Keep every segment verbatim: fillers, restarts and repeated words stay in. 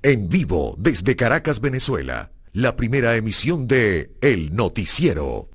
En vivo desde Caracas, Venezuela, la primera emisión de El Noticiero.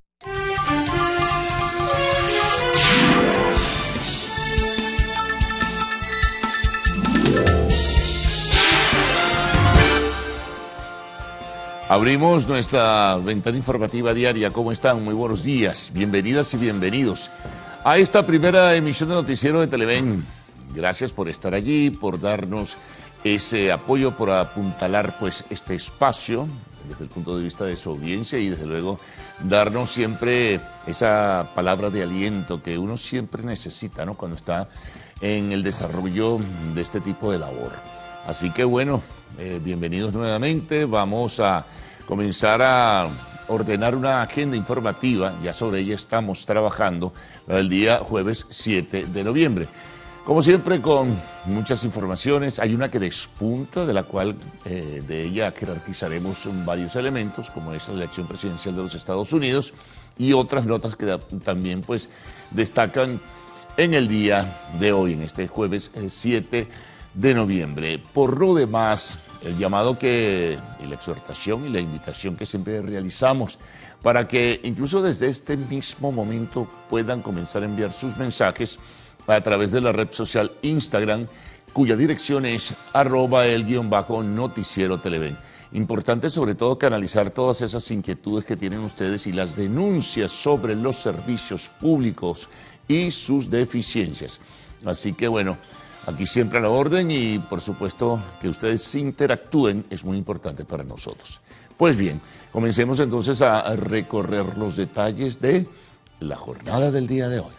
Abrimos nuestra ventana informativa diaria. ¿Cómo están? Muy buenos días. Bienvenidas y bienvenidos a esta primera emisión de Noticiero de Televen. Gracias por estar allí, por darnos ese apoyo, por apuntalar pues este espacio desde el punto de vista de su audiencia y desde luego darnos siempre esa palabra de aliento que uno siempre necesita, ¿no?, cuando está en el desarrollo de este tipo de labor. Así que bueno, eh, bienvenidos nuevamente. Vamos a comenzar a ordenar una agenda informativa, ya sobre ella estamos trabajando, la del día jueves siete de noviembre. Como siempre, con muchas informaciones, hay una que despunta, de la cual eh, de ella jerarquizaremos varios elementos, como es la elección presidencial de los Estados Unidos, y otras notas que también pues destacan en el día de hoy, en este jueves siete de noviembre. Por lo demás, el llamado que, y la exhortación y la invitación que siempre realizamos para que incluso desde este mismo momento puedan comenzar a enviar sus mensajes a través de la red social Instagram, cuya dirección es arroba el guión bajo noticiero Televen. Importante sobre todo canalizar todas esas inquietudes que tienen ustedes y las denuncias sobre los servicios públicos y sus deficiencias. Así que bueno, aquí siempre a la orden y por supuesto que ustedes interactúen es muy importante para nosotros. Pues bien, comencemos entonces a recorrer los detalles de la jornada del día de hoy.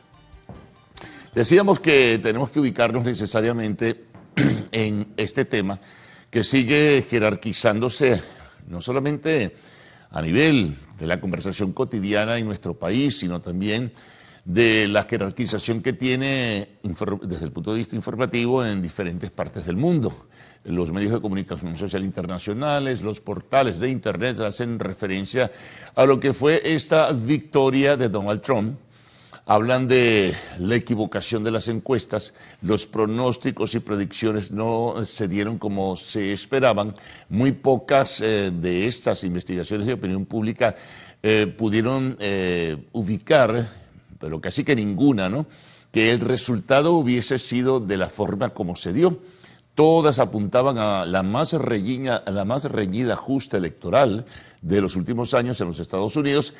Decíamos que tenemos que ubicarnos necesariamente en este tema que sigue jerarquizándose no solamente a nivel de la conversación cotidiana en nuestro país, sino también de la jerarquización que tiene desde el punto de vista informativo en diferentes partes del mundo. Los medios de comunicación social internacionales, los portales de internet hacen referencia a lo que fue esta victoria de Donald Trump. Hablan de la equivocación de las encuestas, los pronósticos y predicciones no se dieron como se esperaban. Muy pocas eh, de estas investigaciones de opinión pública eh, pudieron eh, ubicar, pero casi que ninguna, ¿no?, que el resultado hubiese sido de la forma como se dio. Todas apuntaban a la más reñida, a la más reñida justa electoral de los últimos años en los Estados Unidos,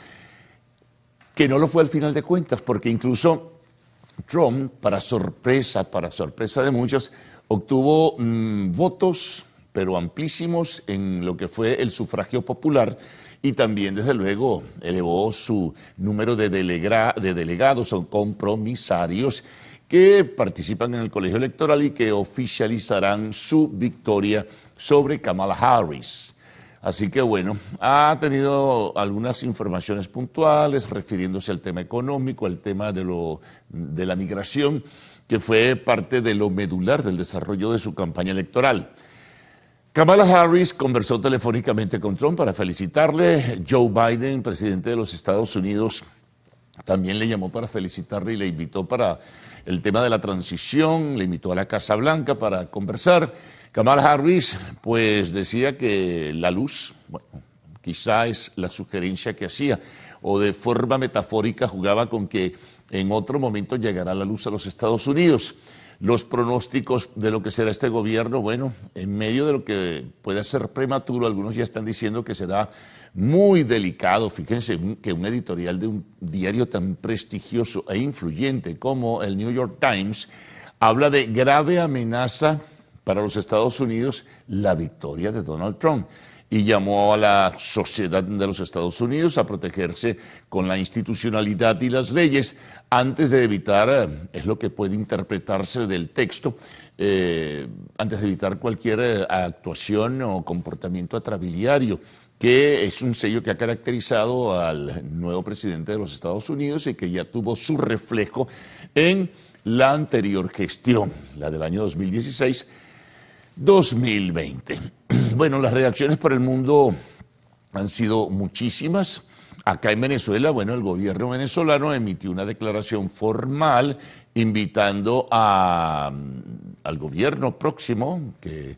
que no lo fue al final de cuentas, porque incluso Trump, para sorpresa, para sorpresa de muchos, obtuvo mmm, votos, pero amplísimos en lo que fue el sufragio popular y también, desde luego, elevó su número de, delega, de delegados o compromisarios que participan en el colegio electoral y que oficializarán su victoria sobre Kamala Harris. Así que bueno, ha tenido algunas informaciones puntuales refiriéndose al tema económico, al tema de, lo, de la migración, que fue parte de lo medular del desarrollo de su campaña electoral. Kamala Harris conversó telefónicamente con Trump para felicitarle. Joe Biden, presidente de los Estados Unidos, también le llamó para felicitarle y le invitó para el tema de la transición, le invitó a la Casa Blanca para conversar. Kamala Harris pues decía que la luz, bueno, quizá es la sugerencia que hacía, o de forma metafórica jugaba con que en otro momento llegará la luz a los Estados Unidos. Los pronósticos de lo que será este gobierno, bueno, en medio de lo que puede ser prematuro, algunos ya están diciendo que será muy delicado. Fíjense que un editorial de un diario tan prestigioso e influyente como el New York Times habla de grave amenaza para los Estados Unidos la victoria de Donald Trump y llamó a la sociedad de los Estados Unidos a protegerse con la institucionalidad y las leyes antes de evitar, es lo que puede interpretarse del texto, eh, antes de evitar cualquier eh, actuación o comportamiento atrabiliario, que es un sello que ha caracterizado al nuevo presidente de los Estados Unidos y que ya tuvo su reflejo en la anterior gestión, la del año dos mil dieciséis dos mil veinte. Bueno, las reacciones por el mundo han sido muchísimas. Acá en Venezuela, bueno, el gobierno venezolano emitió una declaración formal invitando a, al gobierno próximo, que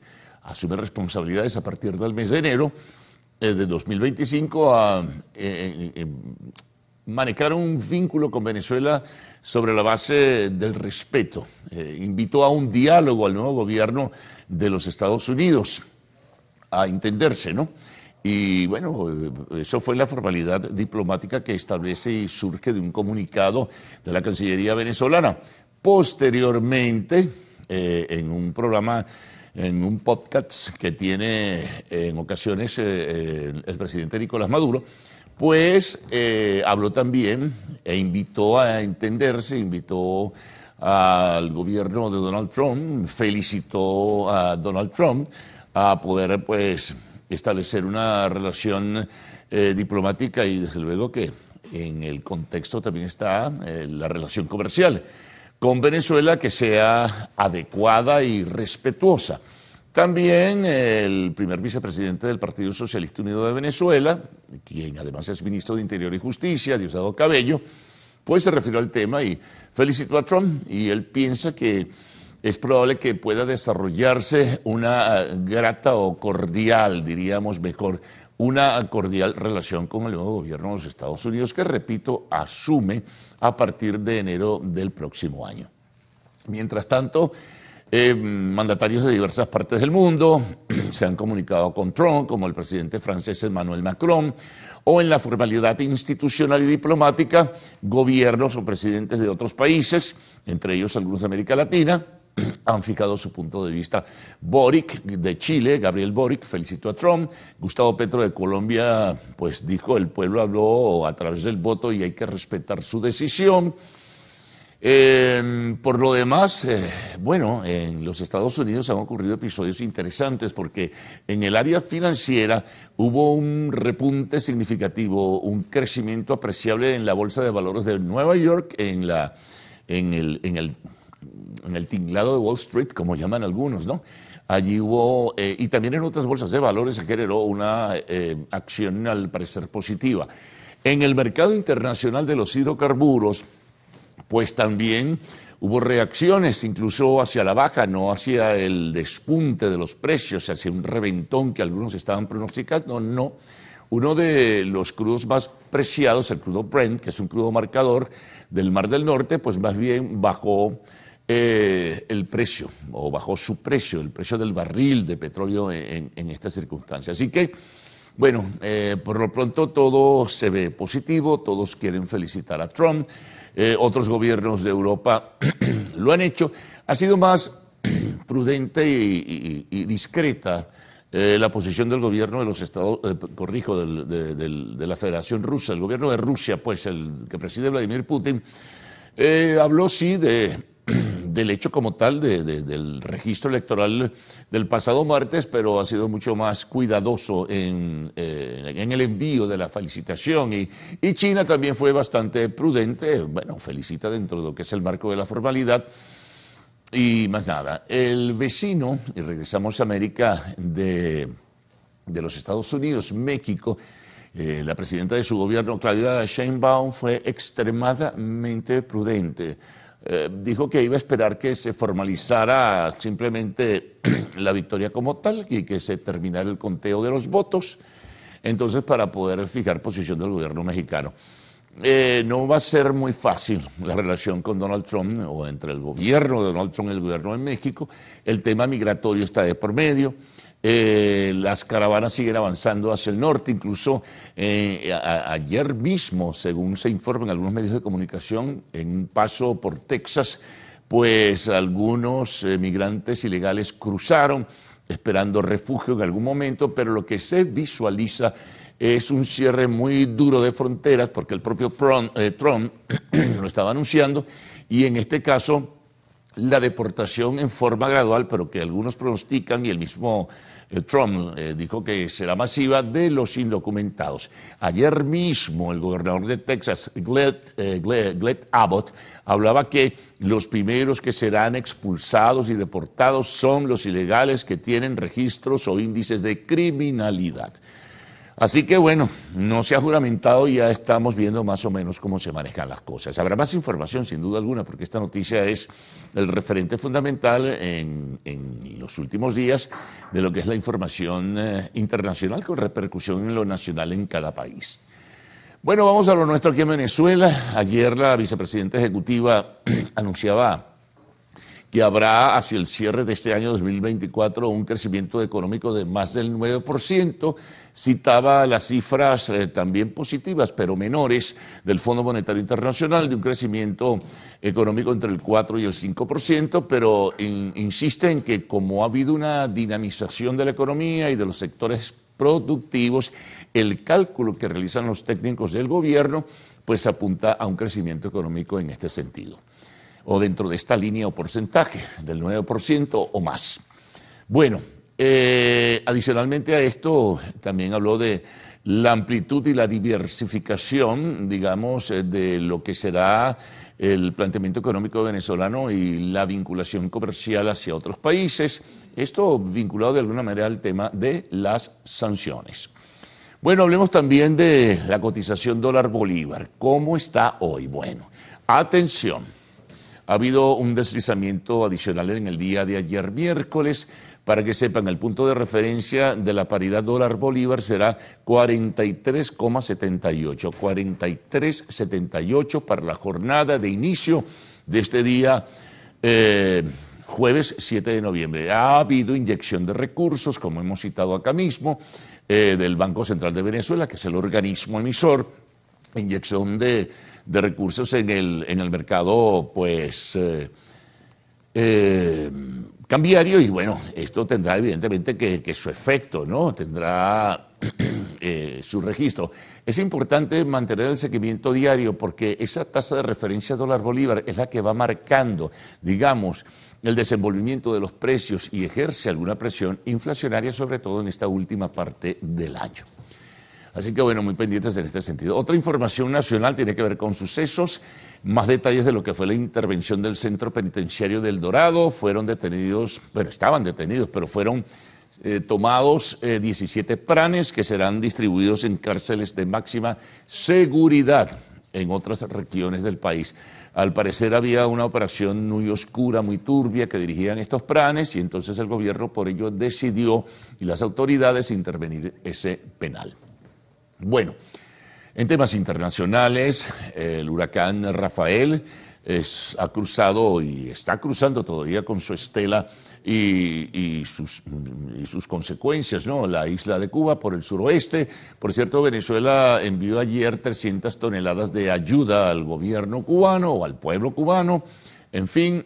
asume responsabilidades a partir del mes de enero eh, de dos mil veinticinco a eh, eh, manejar un vínculo con Venezuela sobre la base del respeto. Eh, invitó a un diálogo al nuevo gobierno de los Estados Unidos, a entenderse, ¿no? Y bueno, eso fue la formalidad diplomática que establece y surge de un comunicado de la Cancillería venezolana. Posteriormente, eh, en un programa, en un podcast que tiene eh, en ocasiones eh, el presidente Nicolás Maduro, pues eh, habló también e invitó a entenderse, invitó al gobierno de Donald Trump, felicitó a Donald Trump a poder, pues, establecer una relación eh, diplomática y desde luego que en el contexto también está eh, la relación comercial con Venezuela que sea adecuada y respetuosa. También eh, el primer vicepresidente del Partido Socialista Unido de Venezuela, quien además es ministro de Interior y Justicia, Diosdado Cabello, pues se refirió al tema y felicitó a Trump y él piensa que es probable que pueda desarrollarse una grata o cordial, diríamos mejor, una cordial relación con el nuevo gobierno de los Estados Unidos, que, repito, asume a partir de enero del próximo año. Mientras tanto, eh, mandatarios de diversas partes del mundo se han comunicado con Trump, como el presidente francés Emmanuel Macron, o en la formalidad institucional y diplomática, gobiernos o presidentes de otros países, entre ellos algunos de América Latina, han fijado su punto de vista. Boric, de Chile, Gabriel Boric, felicitó a Trump. Gustavo Petro, de Colombia, pues dijo, el pueblo habló a través del voto y hay que respetar su decisión. Eh, por lo demás, eh, bueno, en los Estados Unidos han ocurrido episodios interesantes porque en el área financiera hubo un repunte significativo, un crecimiento apreciable en la Bolsa de Valores de Nueva York, en, la, en el... En el en el tinglado de Wall Street, como llaman algunos, ¿no? Allí hubo, eh, y también en otras bolsas de valores se generó una eh, acción al parecer positiva. En el mercado internacional de los hidrocarburos, pues también hubo reacciones, incluso hacia la baja, no hacia el despunte de los precios, hacia un reventón que algunos estaban pronosticando, no. Uno de los crudos más preciados, el crudo Brent, que es un crudo marcador del Mar del Norte, pues más bien bajó Eh, el precio, o bajó su precio, el precio del barril de petróleo en, en estas circunstancias. Así que, bueno, eh, por lo pronto todo se ve positivo, todos quieren felicitar a Trump, eh, otros gobiernos de Europa lo han hecho. Ha sido más prudente y, y, y discreta eh, la posición del gobierno de los Estados, eh, corrijo, del, de, del, de la Federación Rusa, el gobierno de Rusia, pues el que preside Vladimir Putin, eh, habló sí de del hecho como tal, de, de, del registro electoral del pasado martes, pero ha sido mucho más cuidadoso en, eh, en el envío de la felicitación. Y, y China también fue bastante prudente, bueno, felicita dentro de lo que es el marco de la formalidad. Y más nada, el vecino, y regresamos a América, de, de los Estados Unidos, México, eh, la presidenta de su gobierno, Claudia Sheinbaum, fue extremadamente prudente. Eh, dijo que iba a esperar que se formalizara simplemente la victoria como tal y que se terminara el conteo de los votos, entonces para poder fijar posición del gobierno mexicano. Eh, no va a ser muy fácil la relación con Donald Trump o entre el gobierno de Donald Trump y el gobierno de México. El tema migratorio está de por medio. Eh, las caravanas siguen avanzando hacia el norte, incluso eh, a, ayer mismo, según se informa en algunos medios de comunicación, en un paso por Texas, pues algunos eh, migrantes ilegales cruzaron esperando refugio en algún momento, pero lo que se visualiza es un cierre muy duro de fronteras, porque el propio Trump, eh, Trump lo estaba anunciando, y en este caso la deportación en forma gradual, pero que algunos pronostican, y el mismo eh, Trump eh, dijo que será masiva, de los indocumentados. Ayer mismo el gobernador de Texas, Greg, eh, Greg, Greg Abbott, hablaba que los primeros que serán expulsados y deportados son los ilegales que tienen registros o índices de criminalidad. Así que bueno, no se ha juramentado y ya estamos viendo más o menos cómo se manejan las cosas. Habrá más información, sin duda alguna, porque esta noticia es el referente fundamental en, en los últimos días de lo que es la información eh, internacional con repercusión en lo nacional en cada país. Bueno, vamos a lo nuestro aquí en Venezuela. Ayer la vicepresidenta ejecutiva anunciaba que habrá hacia el cierre de este año dos mil veinticuatro un crecimiento económico de más del nueve por ciento. Citaba las cifras eh, también positivas, pero menores, del Fondo Monetario Internacional, de un crecimiento económico entre el cuatro y el cinco por ciento, pero in, insiste en que como ha habido una dinamización de la economía y de los sectores productivos, el cálculo que realizan los técnicos del gobierno pues apunta a un crecimiento económico en este sentido, o dentro de esta línea o porcentaje del nueve por ciento o más. Bueno, eh, adicionalmente a esto también habló de la amplitud y la diversificación, digamos, de lo que será el planteamiento económico venezolano y la vinculación comercial hacia otros países, esto vinculado de alguna manera al tema de las sanciones. Bueno, hablemos también de la cotización dólar-bolívar. ¿Cómo está hoy? Bueno, atención. Ha habido un deslizamiento adicional en el día de ayer miércoles. Para que sepan, el punto de referencia de la paridad dólar-bolívar será cuarenta y tres coma setenta y ocho. cuarenta y tres coma setenta y ocho para la jornada de inicio de este día eh, jueves siete de noviembre. Ha habido inyección de recursos, como hemos citado acá mismo, eh, del Banco Central de Venezuela, que es el organismo emisor, inyección de... de recursos en el, en el mercado, pues, eh, eh, cambiario, y bueno, esto tendrá evidentemente que, que su efecto, ¿no? Tendrá eh, su registro. Es importante mantener el seguimiento diario porque esa tasa de referencia dólar-bolívar es la que va marcando, digamos, el desenvolvimiento de los precios y ejerce alguna presión inflacionaria, sobre todo en esta última parte del año. Así que, bueno, muy pendientes en este sentido. Otra información nacional tiene que ver con sucesos, más detalles de lo que fue la intervención del Centro Penitenciario del Dorado. Fueron detenidos, bueno, estaban detenidos, pero fueron eh, tomados eh, diecisiete pranes que serán distribuidos en cárceles de máxima seguridad en otras regiones del país. Al parecer había una operación muy oscura, muy turbia que dirigían estos pranes y entonces el gobierno por ello decidió y las autoridades intervenir ese penal. Bueno, en temas internacionales, el huracán Rafael es, ha cruzado y está cruzando todavía con su estela y, y, sus, y sus consecuencias, ¿no? La isla de Cuba por el suroeste. Por cierto, Venezuela envió ayer trescientas toneladas de ayuda al gobierno cubano o al pueblo cubano, en fin,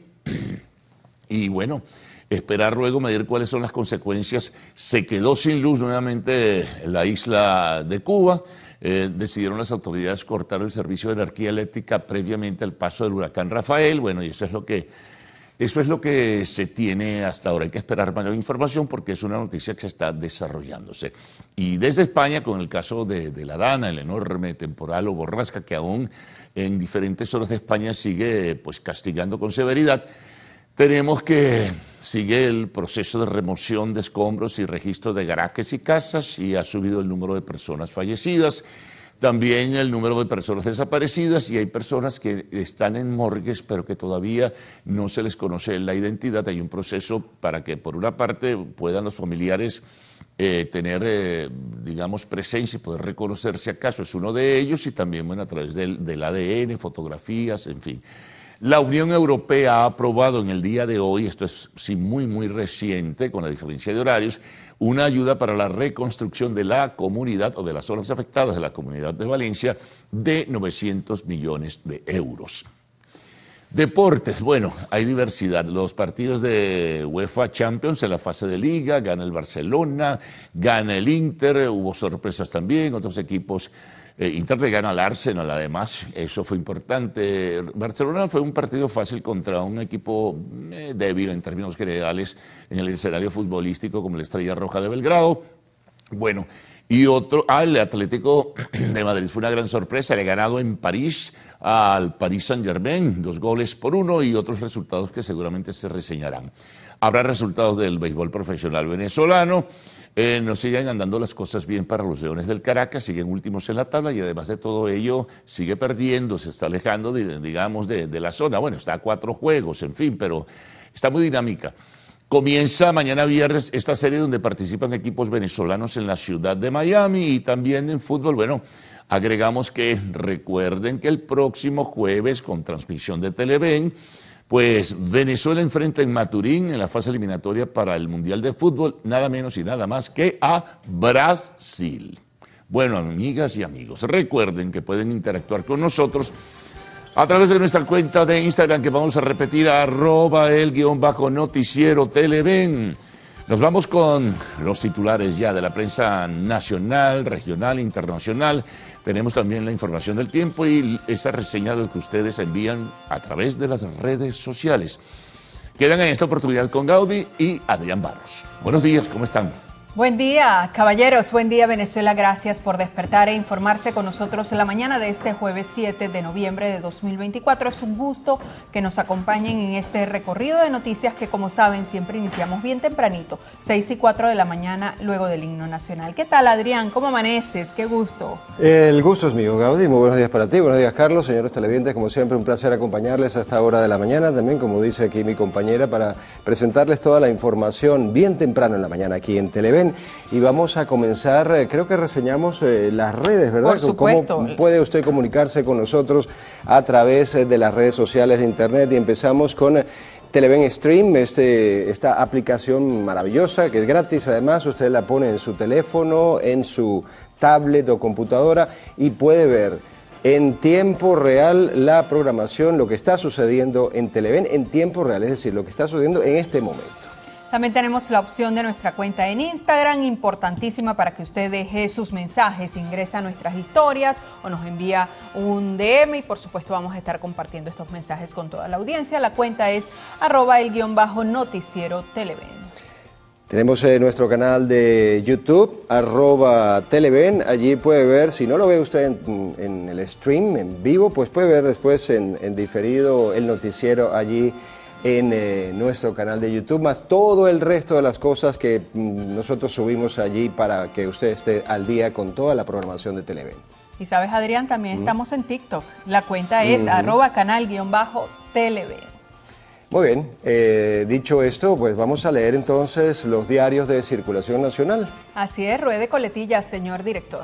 y bueno, esperar luego medir cuáles son las consecuencias. Se quedó sin luz nuevamente la isla de Cuba. Eh, decidieron las autoridades cortar el servicio de energía eléctrica previamente al paso del huracán Rafael. Bueno, y eso es lo que, eso es lo que se tiene hasta ahora. Hay que esperar mayor información porque es una noticia que está desarrollándose. Y desde España, con el caso de, de la Dana, el enorme temporal o borrasca que aún en diferentes zonas de España sigue pues, castigando con severidad, tenemos que sigue el proceso de remoción de escombros y registro de garajes y casas y ha subido el número de personas fallecidas, también el número de personas desaparecidas y hay personas que están en morgues pero que todavía no se les conoce la identidad. Hay un proceso para que por una parte puedan los familiares eh, tener, eh, digamos, presencia y poder reconocer si acaso es uno de ellos y también bueno, a través del, del A D N, fotografías, en fin. La Unión Europea ha aprobado en el día de hoy, esto es sí muy, muy reciente, con la diferencia de horarios, una ayuda para la reconstrucción de la comunidad o de las zonas afectadas de la Comunidad de Valencia de novecientos millones de euros. Deportes, bueno, hay diversidad. Los partidos de UEFA Champions en la fase de Liga, gana el Barcelona, gana el Inter, hubo sorpresas también, otros equipos. Eh, Inter le gana al Arsenal, además, eso fue importante. Barcelona fue un partido fácil contra un equipo eh, débil en términos generales en el escenario futbolístico como la Estrella Roja de Belgrado. Bueno, y otro, ah, el Atlético de Madrid fue una gran sorpresa, le ha ganado en París al Paris Saint-Germain, dos goles por uno y otros resultados que seguramente se reseñarán. habrá resultados del béisbol profesional venezolano. Eh, nos siguen andando las cosas bien para los Leones del Caracas, siguen últimos en la tabla y además de todo ello sigue perdiendo, se está alejando, de, digamos, de, de la zona. Bueno, está a cuatro juegos, en fin, pero está muy dinámica. Comienza mañana viernes esta serie donde participan equipos venezolanos en la ciudad de Miami y también en fútbol. Bueno, agregamos que recuerden que el próximo jueves con transmisión de Televen, pues Venezuela enfrenta en Maturín en la fase eliminatoria para el Mundial de Fútbol, nada menos y nada más que a Brasil. Bueno, amigas y amigos, recuerden que pueden interactuar con nosotros a través de nuestra cuenta de Instagram, que vamos a repetir, arroba el guión bajo noticiero Televen. Nos vamos con los titulares ya de la prensa nacional, regional, internacional. Tenemos también la información del tiempo y esa reseña de lo que ustedes envían a través de las redes sociales. Quedan en esta oportunidad con Gaudí y Adrián Barros. Buenos días, ¿cómo están? Buen día, caballeros. Buen día, Venezuela. Gracias por despertar e informarse con nosotros en la mañana de este jueves siete de noviembre de dos mil veinticuatro. Es un gusto que nos acompañen en este recorrido de noticias que, como saben, siempre iniciamos bien tempranito, seis y cuatro de la mañana, luego del himno nacional. ¿Qué tal, Adrián? ¿Cómo amaneces? Qué gusto. El gusto es mío, Gaudí. Muy buenos días para ti. Buenos días, Carlos. Señores televidentes, como siempre, un placer acompañarles a esta hora de la mañana. También, como dice aquí mi compañera, para presentarles toda la información bien temprano en la mañana aquí en Televen. Y vamos a comenzar, eh, creo que reseñamos eh, las redes, ¿verdad? Por supuesto. ¿Cómo puede usted comunicarse con nosotros a través eh, de las redes sociales de internet? Y empezamos con eh, Televen Stream, este, esta aplicación maravillosa que es gratis. Además, usted la pone en su teléfono, en su tablet o computadora y puede ver en tiempo real la programación, lo que está sucediendo en Televen en tiempo real, es decir, lo que está sucediendo en este momento. También tenemos la opción de nuestra cuenta en Instagram, importantísima para que usted deje sus mensajes, ingresa a nuestras historias o nos envía un D M y por supuesto vamos a estar compartiendo estos mensajes con toda la audiencia. La cuenta es arroba el guión bajo noticiero Televen. Tenemos eh, nuestro canal de YouTube, arroba Televen, allí puede ver, si no lo ve usted en, en el stream, en vivo, pues puede ver después en, en diferido el noticiero allí en eh, nuestro canal de YouTube, más todo el resto de las cosas que mm, nosotros subimos allí para que usted esté al día con toda la programación de Televen. Y sabes, Adrián, también mm. estamos en TikTok. La cuenta es mm. arroba canal guión bajo Televen. Muy bien, eh, dicho esto, pues vamos a leer entonces los diarios de circulación nacional. Así es, ruede coletilla, señor director.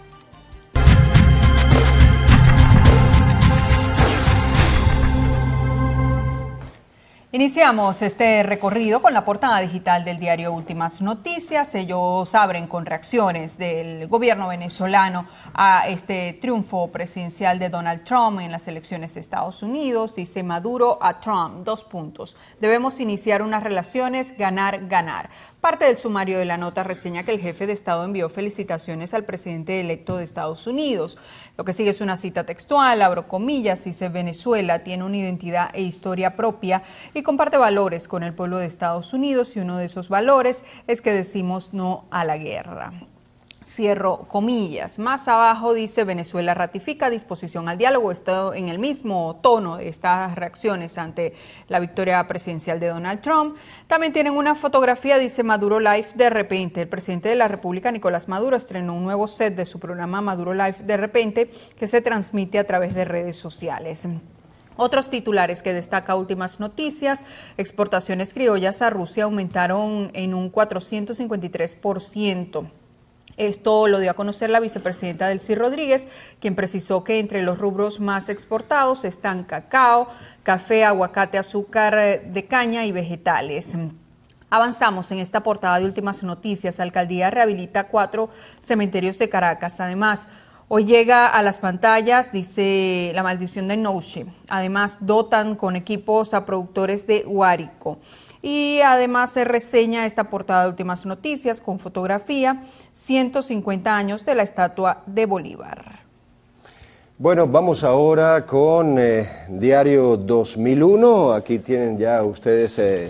Iniciamos este recorrido con la portada digital del diario Últimas Noticias. Ellos abren con reacciones del gobierno venezolano a este triunfo presidencial de Donald Trump en las elecciones de Estados Unidos. Dice Maduro a Trump, dos puntos. Debemos iniciar unas relaciones, ganar, ganar. Parte del sumario de la nota reseña que el jefe de Estado envió felicitaciones al presidente electo de Estados Unidos. Lo que sigue es una cita textual, abro comillas, dice Venezuela tiene una identidad e historia propia y comparte valores con el pueblo de Estados Unidos y uno de esos valores es que decimos no a la guerra. Cierro comillas. Más abajo dice Venezuela ratifica disposición al diálogo. Esto en el mismo tono de estas reacciones ante la victoria presidencial de Donald Trump. También tienen una fotografía, dice Maduro Live de repente. El presidente de la República, Nicolás Maduro, estrenó un nuevo set de su programa Maduro Live de repente que se transmite a través de redes sociales. Otros titulares que destaca Últimas Noticias: exportaciones criollas a Rusia aumentaron en un cuatrocientos cincuenta y tres por ciento. Esto lo dio a conocer la vicepresidenta Delcy Rodríguez, quien precisó que entre los rubros más exportados están cacao, café, aguacate, azúcar de caña y vegetales. Avanzamos en esta portada de Últimas Noticias. Alcaldía rehabilita cuatro cementerios de Caracas. Además, hoy llega a las pantallas, dice La Maldición de Noche. Además, dotan con equipos a productores de Guárico. Y además se reseña esta portada de Últimas Noticias con fotografía, ciento cincuenta años de la estatua de Bolívar. Bueno, vamos ahora con eh, Diario dos mil uno. Aquí tienen ya ustedes eh,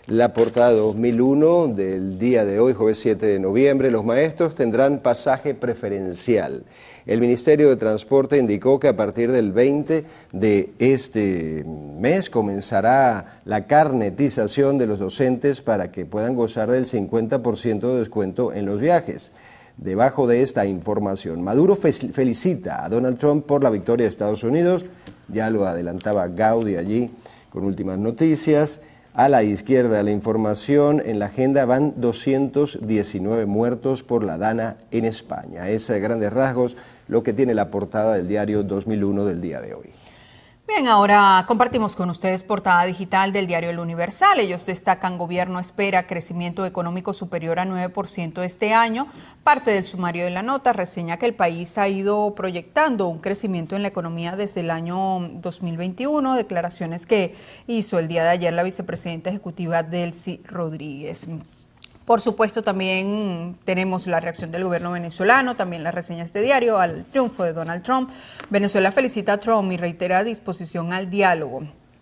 la portada dos mil uno del día de hoy, jueves siete de noviembre. Los maestros tendrán pasaje preferencial. El Ministerio de Transporte indicó que a partir del veinte de este mes comenzará la carnetización de los docentes para que puedan gozar del cincuenta por ciento de descuento en los viajes. Debajo de esta información, Maduro felicita a Donald Trump por la victoria de Estados Unidos. Ya lo adelantaba Gaudí allí con últimas noticias. A la izquierda de la información, en la agenda van doscientos diecinueve muertos por la Dana en España. Es a grandes rasgos lo que tiene la portada del diario dos mil uno del día de hoy. Bien, ahora compartimos con ustedes portada digital del diario El Universal. Ellos destacan: gobierno espera crecimiento económico superior a nueve por ciento este año. Parte del sumario de la nota reseña que el país ha ido proyectando un crecimiento en la economía desde el año dos mil veintiuno, declaraciones que hizo el día de ayer la vicepresidenta ejecutiva Delcy Rodríguez. Por supuesto, también tenemos la reacción del gobierno venezolano, también la reseña de este diario al triunfo de Donald Trump. Venezuela felicita a Trump y reitera disposición al diálogo.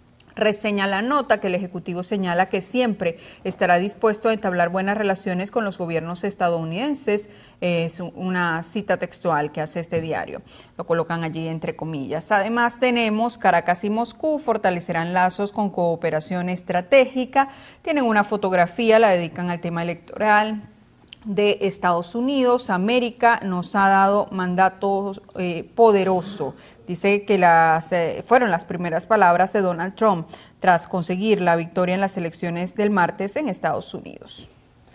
Reseña la nota que el Ejecutivo señala que siempre estará dispuesto a entablar buenas relaciones con los gobiernos estadounidenses. Es una cita textual que hace este diario. Lo colocan allí entre comillas. Además tenemos Caracas y Moscú fortalecerán lazos con cooperación estratégica. Tienen una fotografía, la dedican al tema electoral de Estados Unidos. América nos ha dado mandato eh, poderoso. Dice que las, eh, fueron las primeras palabras de Donald Trump tras conseguir la victoria en las elecciones del martes en Estados Unidos.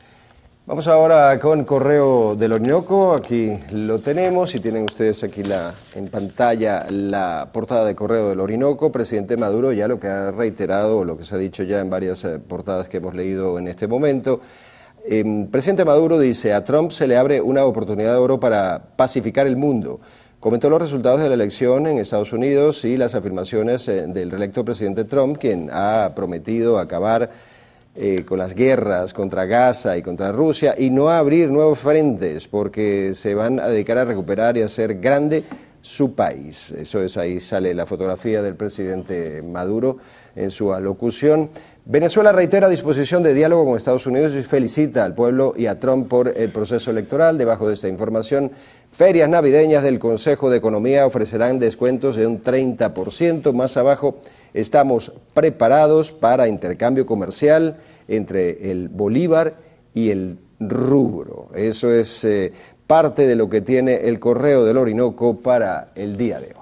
Vamos ahora con Correo del Orinoco. Aquí lo tenemos y tienen ustedes aquí la, en pantalla la portada de Correo del Orinoco. Presidente Maduro ya lo que ha reiterado, lo que se ha dicho ya en varias eh, portadas que hemos leído en este momento. Eh, presidente Maduro dice: a Trump se le abre una oportunidad de oro para pacificar el mundo. Comentó los resultados de la elección en Estados Unidos y las afirmaciones eh, del reelecto presidente Trump, quien ha prometido acabar eh, con las guerras contra Gaza y contra Rusia y no abrir nuevos frentes porque se van a dedicar a recuperar y a hacer grande su país. Eso es, ahí sale la fotografía del presidente Maduro en su alocución. Venezuela reitera disposición de diálogo con Estados Unidos y felicita al pueblo y a Trump por el proceso electoral. Debajo de esta información, ferias navideñas del Consejo de Economía ofrecerán descuentos de un treinta por ciento. Más abajo, estamos preparados para intercambio comercial entre el bolívar y el rubro. Eso es eh, parte de lo que tiene el Correo del Orinoco para el día de hoy.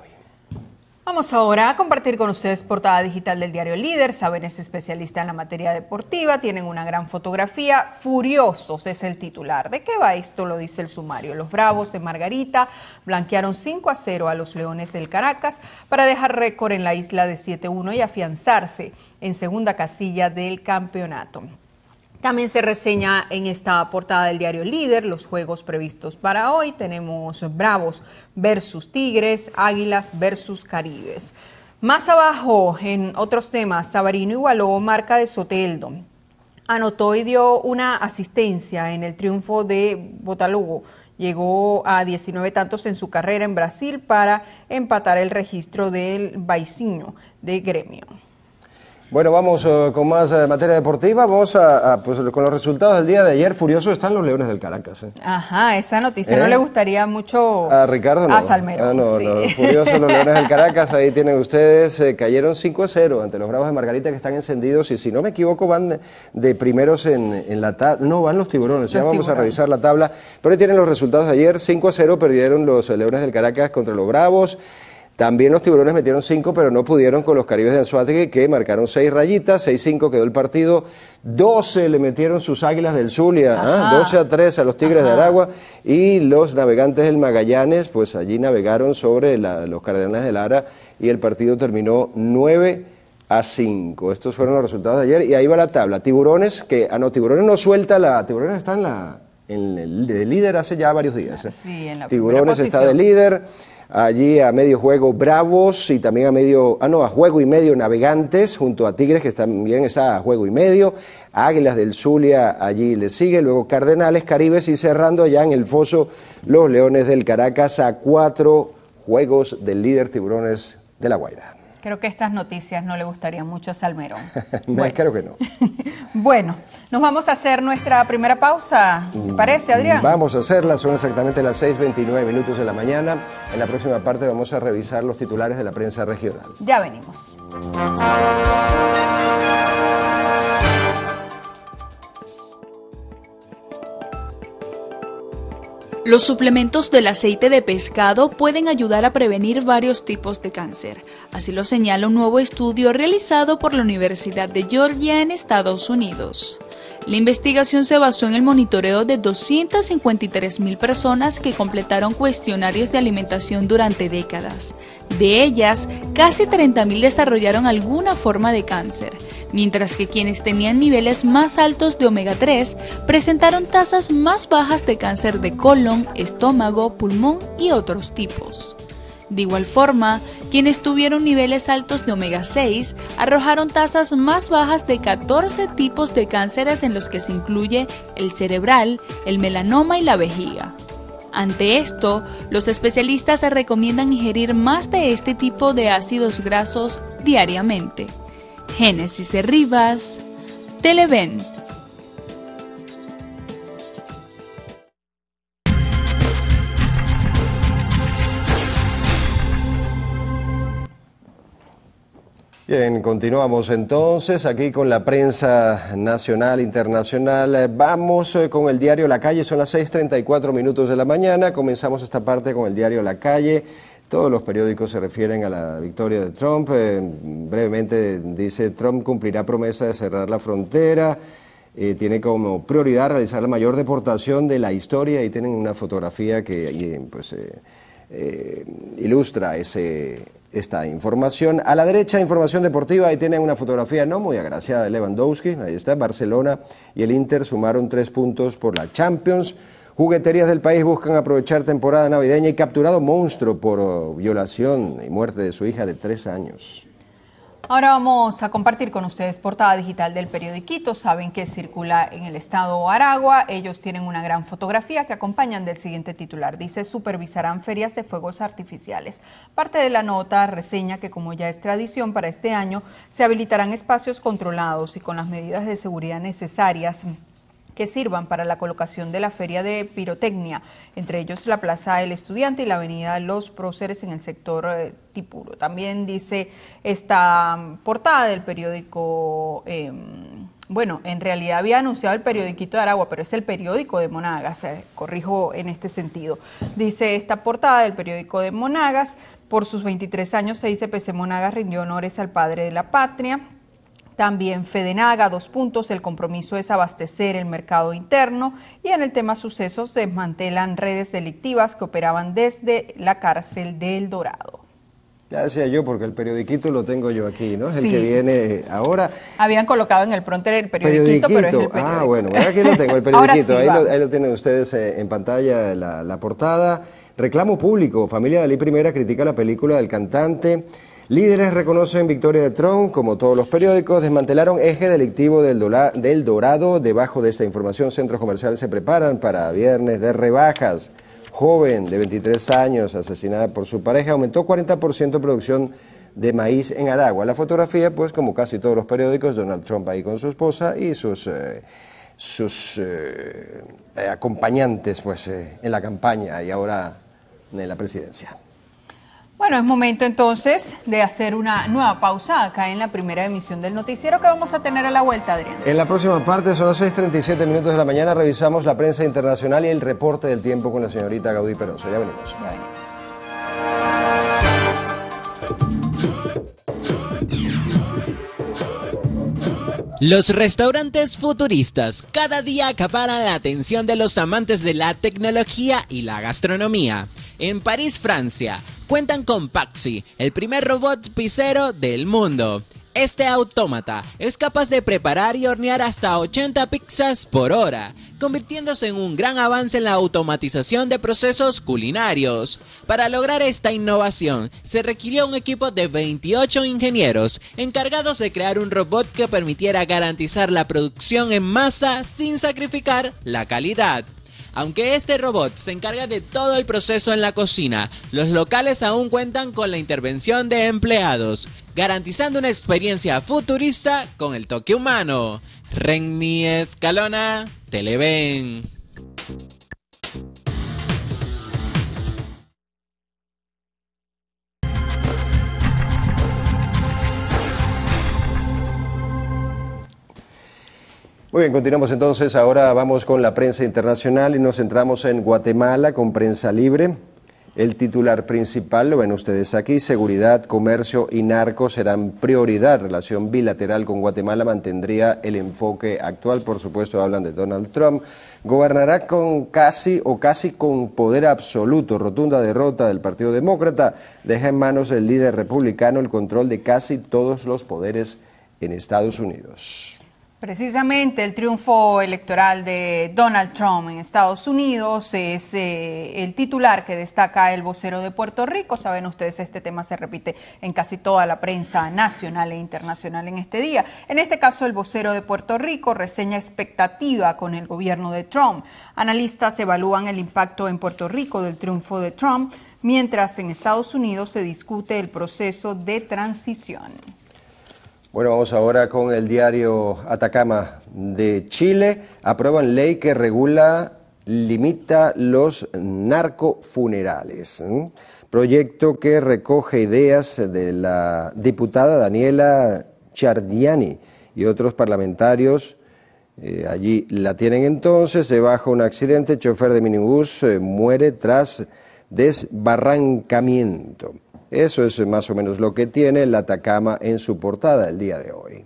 Vamos ahora a compartir con ustedes portada digital del diario Líder. Saben, es especialista en la materia deportiva, tienen una gran fotografía. Furiosos es el titular. ¿De qué va esto? Lo dice el sumario. Los Bravos de Margarita blanquearon cinco a cero a los Leones del Caracas para dejar récord en la isla de siete uno y afianzarse en segunda casilla del campeonato. También se reseña en esta portada del diario Líder los juegos previstos para hoy. Tenemos Bravos versus Tigres, Águilas versus Caribes. Más abajo, en otros temas, Sabarino igualó marca de Soteldo. Anotó y dio una asistencia en el triunfo de Botafogo. Llegó a diecinueve tantos en su carrera en Brasil para empatar el registro del Baicinho de Gremio. Bueno, vamos uh, con más uh, materia deportiva. Vamos a, a pues, con los resultados del día de ayer. Furiosos están los Leones del Caracas. ¿eh? Ajá, esa noticia ¿Eh? no le gustaría mucho a Ricardo. No. A Salmerón. Ah, no, sí. no, Furiosos los Leones del Caracas. Ahí tienen ustedes. Eh, cayeron cinco a cero ante los Bravos de Margarita, que están encendidos. Y si no me equivoco, van de, de primeros en, en la tabla. No, van los Tiburones. Los ya vamos tiburones. a revisar la tabla. Pero ahí tienen los resultados de ayer. cinco a cero perdieron los Leones del Caracas contra los Bravos. También los Tiburones metieron cinco, pero no pudieron con los Caribes de Anzoátegui, que marcaron seis rayitas, seis cinco quedó el partido, doce le metieron sus Águilas del Zulia, ¿ah? doce a tres a los Tigres Ajá. de Aragua, y los Navegantes del Magallanes, pues allí navegaron sobre la, los Cardenales de Lara, y el partido terminó nueve a cinco. Estos fueron los resultados de ayer, y ahí va la tabla. Tiburones, que, ah no, Tiburones no suelta la, Tiburones está en la, en el de líder hace ya varios días. ¿eh? Sí, en la Tiburones está de líder. Allí a medio juego Bravos y también a medio, ah no, a juego y medio Navegantes, junto a Tigres, que también está a juego y medio. Águilas del Zulia allí le sigue, luego Cardenales, Caribes y cerrando ya en el foso los Leones del Caracas a cuatro juegos del líder Tiburones de La Guaira. Creo que estas noticias no le gustarían mucho a Salmerón. Bueno. Creo que no. Bueno, nos vamos a hacer nuestra primera pausa, ¿te parece, Adrián? Vamos a hacerla, son exactamente las seis veintinueve minutos de la mañana. En la próxima parte vamos a revisar los titulares de la prensa regional. Ya venimos. Los suplementos del aceite de pescado pueden ayudar a prevenir varios tipos de cáncer. Así lo señala un nuevo estudio realizado por la Universidad de Georgia en Estados Unidos. La investigación se basó en el monitoreo de doscientas cincuenta y tres mil personas que completaron cuestionarios de alimentación durante décadas. De ellas, casi treinta mil desarrollaron alguna forma de cáncer, mientras que quienes tenían niveles más altos de omega tres presentaron tasas más bajas de cáncer de colon, estómago, pulmón y otros tipos. De igual forma, quienes tuvieron niveles altos de omega seis arrojaron tasas más bajas de catorce tipos de cánceres en los que se incluye el cerebral, el melanoma y la vejiga. Ante esto, los especialistas recomiendan ingerir más de este tipo de ácidos grasos diariamente. Génesis de Rivas, Televen. Bien, continuamos entonces aquí con la prensa nacional, internacional. Vamos con el diario La Calle, son las seis treinta y cuatro minutos de la mañana. Comenzamos esta parte con el diario La Calle. Todos los periódicos se refieren a la victoria de Trump. Eh, brevemente dice, Trump cumplirá promesa de cerrar la frontera. Eh, tiene como prioridad realizar la mayor deportación de la historia y tienen una fotografía que eh, pues, eh, eh, ilustra ese, esta información. A la derecha, información deportiva, ahí tienen una fotografía no muy agraciada de Lewandowski, ahí está, Barcelona y el Inter sumaron tres puntos por la Champions. Jugueterías del país buscan aprovechar temporada navideña y capturado monstruo por uh, violación y muerte de su hija de tres años. Ahora vamos a compartir con ustedes portada digital del periodiquito. Saben que circula en el estado Aragua. Ellos tienen una gran fotografía que acompañan del siguiente titular. Dice, supervisarán ferias de fuegos artificiales. Parte de la nota reseña que, como ya es tradición para este año, se habilitarán espacios controlados y con las medidas de seguridad necesarias que sirvan para la colocación de la feria de pirotecnia, entre ellos la Plaza del Estudiante y la Avenida Los Próceres en el sector eh, Tipuro. También dice esta portada del periódico, eh, bueno, en realidad había anunciado el periodiquito de Aragua, pero es el periódico de Monagas, eh, corrijo en este sentido. Dice esta portada del periódico de Monagas, por sus veintitrés años, seis C P C Monagas rindió honores al padre de la patria. También Fedenaga, dos puntos, el compromiso es abastecer el mercado interno y en el tema sucesos desmantelan redes delictivas que operaban desde la cárcel de El Dorado. Ya decía yo, porque el periodiquito lo tengo yo aquí, ¿no? Es Sí. el que viene ahora. Habían colocado en el pronter el periodiquito, pero es el periódico. Ah, bueno, aquí lo tengo, el Ahora periodiquito, sí, ahí, va. lo, ahí lo tienen ustedes eh, en pantalla, la, la portada. Reclamo público, familia de Dalí Primera critica la película del cantante. Líderes reconocen victoria de Trump, como todos los periódicos, desmantelaron eje delictivo del, Dola, del Dorado. Debajo de esta información, centros comerciales se preparan para viernes de rebajas. Joven de veintitrés años, asesinada por su pareja, aumentó cuarenta por ciento producción de maíz en Aragua. La fotografía, pues como casi todos los periódicos, Donald Trump ahí con su esposa y sus, eh, sus eh, acompañantes pues, eh, en la campaña y ahora en la presidencia. Bueno, es momento entonces de hacer una nueva pausa acá en la primera emisión del noticiero que vamos a tener a la vuelta, Adrián. En la próxima parte, son las seis treinta y siete minutos de la mañana, revisamos la prensa internacional y el reporte del tiempo con la señorita Gaudí Peroso. Ya venimos. Ya venimos. Los restaurantes futuristas cada día acaparan la atención de los amantes de la tecnología y la gastronomía. En París, Francia, cuentan con Paxi, el primer robot pizzero del mundo. Este autómata es capaz de preparar y hornear hasta ochenta pizzas por hora, convirtiéndose en un gran avance en la automatización de procesos culinarios. Para lograr esta innovación, se requirió un equipo de veintiocho ingenieros encargados de crear un robot que permitiera garantizar la producción en masa sin sacrificar la calidad. Aunque este robot se encarga de todo el proceso en la cocina, los locales aún cuentan con la intervención de empleados. garantizando una experiencia futurista con el toque humano. Renny Escalona, Televen. Muy bien, continuamos entonces. Ahora vamos con la prensa internacional y nos centramos en Guatemala con Prensa Libre. El titular principal, lo ven ustedes aquí: seguridad, comercio y narco serán prioridad. Relación bilateral con Guatemala mantendría el enfoque actual. Por supuesto, hablan de Donald Trump. Gobernará con casi o casi con poder absoluto. Rotunda derrota del Partido Demócrata deja en manos del líder republicano el control de casi todos los poderes en Estados Unidos. Precisamente el triunfo electoral de Donald Trump en Estados Unidos es eh, el titular que destaca el vocero de Puerto Rico. Saben ustedes, este tema se repite en casi toda la prensa nacional e internacional en este día. En este caso, el vocero de Puerto Rico reseña expectativa con el gobierno de Trump. Analistas evalúan el impacto en Puerto Rico del triunfo de Trump, mientras en Estados Unidos se discute el proceso de transición. Bueno, vamos ahora con el diario Atacama de Chile. Aprueban ley que regula, limita los narcofunerales. ¿eh? Proyecto que recoge ideas de la diputada Daniela Ciardiani y otros parlamentarios. Eh, allí la tienen entonces. Debajo un accidente, chofer de minibús eh, muere tras desbarrancamiento. Eso es más o menos lo que tiene el Atacama en su portada el día de hoy.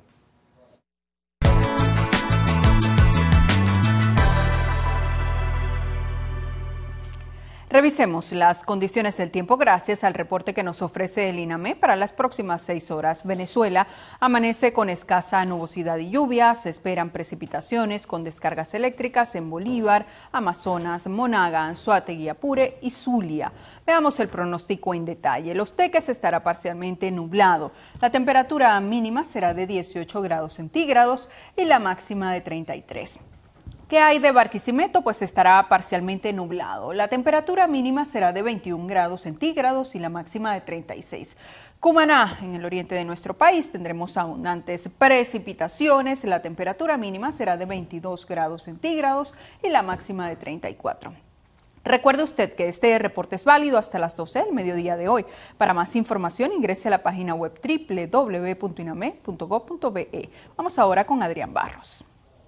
Revisemos las condiciones del tiempo gracias al reporte que nos ofrece el INAME para las próximas seis horas. Venezuela amanece con escasa nubosidad y lluvia. Se esperan precipitaciones con descargas eléctricas en Bolívar, Amazonas, Monaga, Anzoátegui, Apure y Zulia. Veamos el pronóstico en detalle. Los Teques estará parcialmente nublado. La temperatura mínima será de dieciocho grados centígrados y la máxima de treinta y tres. ¿Qué hay de Barquisimeto? Pues estará parcialmente nublado. La temperatura mínima será de veintiún grados centígrados y la máxima de treinta y seis. Cumaná, en el oriente de nuestro país, tendremos abundantes precipitaciones. La temperatura mínima será de veintidós grados centígrados y la máxima de treinta y cuatro. Recuerde usted que este reporte es válido hasta las doce del mediodía de hoy. Para más información ingrese a la página web doble u doble u doble u punto iname punto gob punto be. Vamos ahora con Adrián Barros.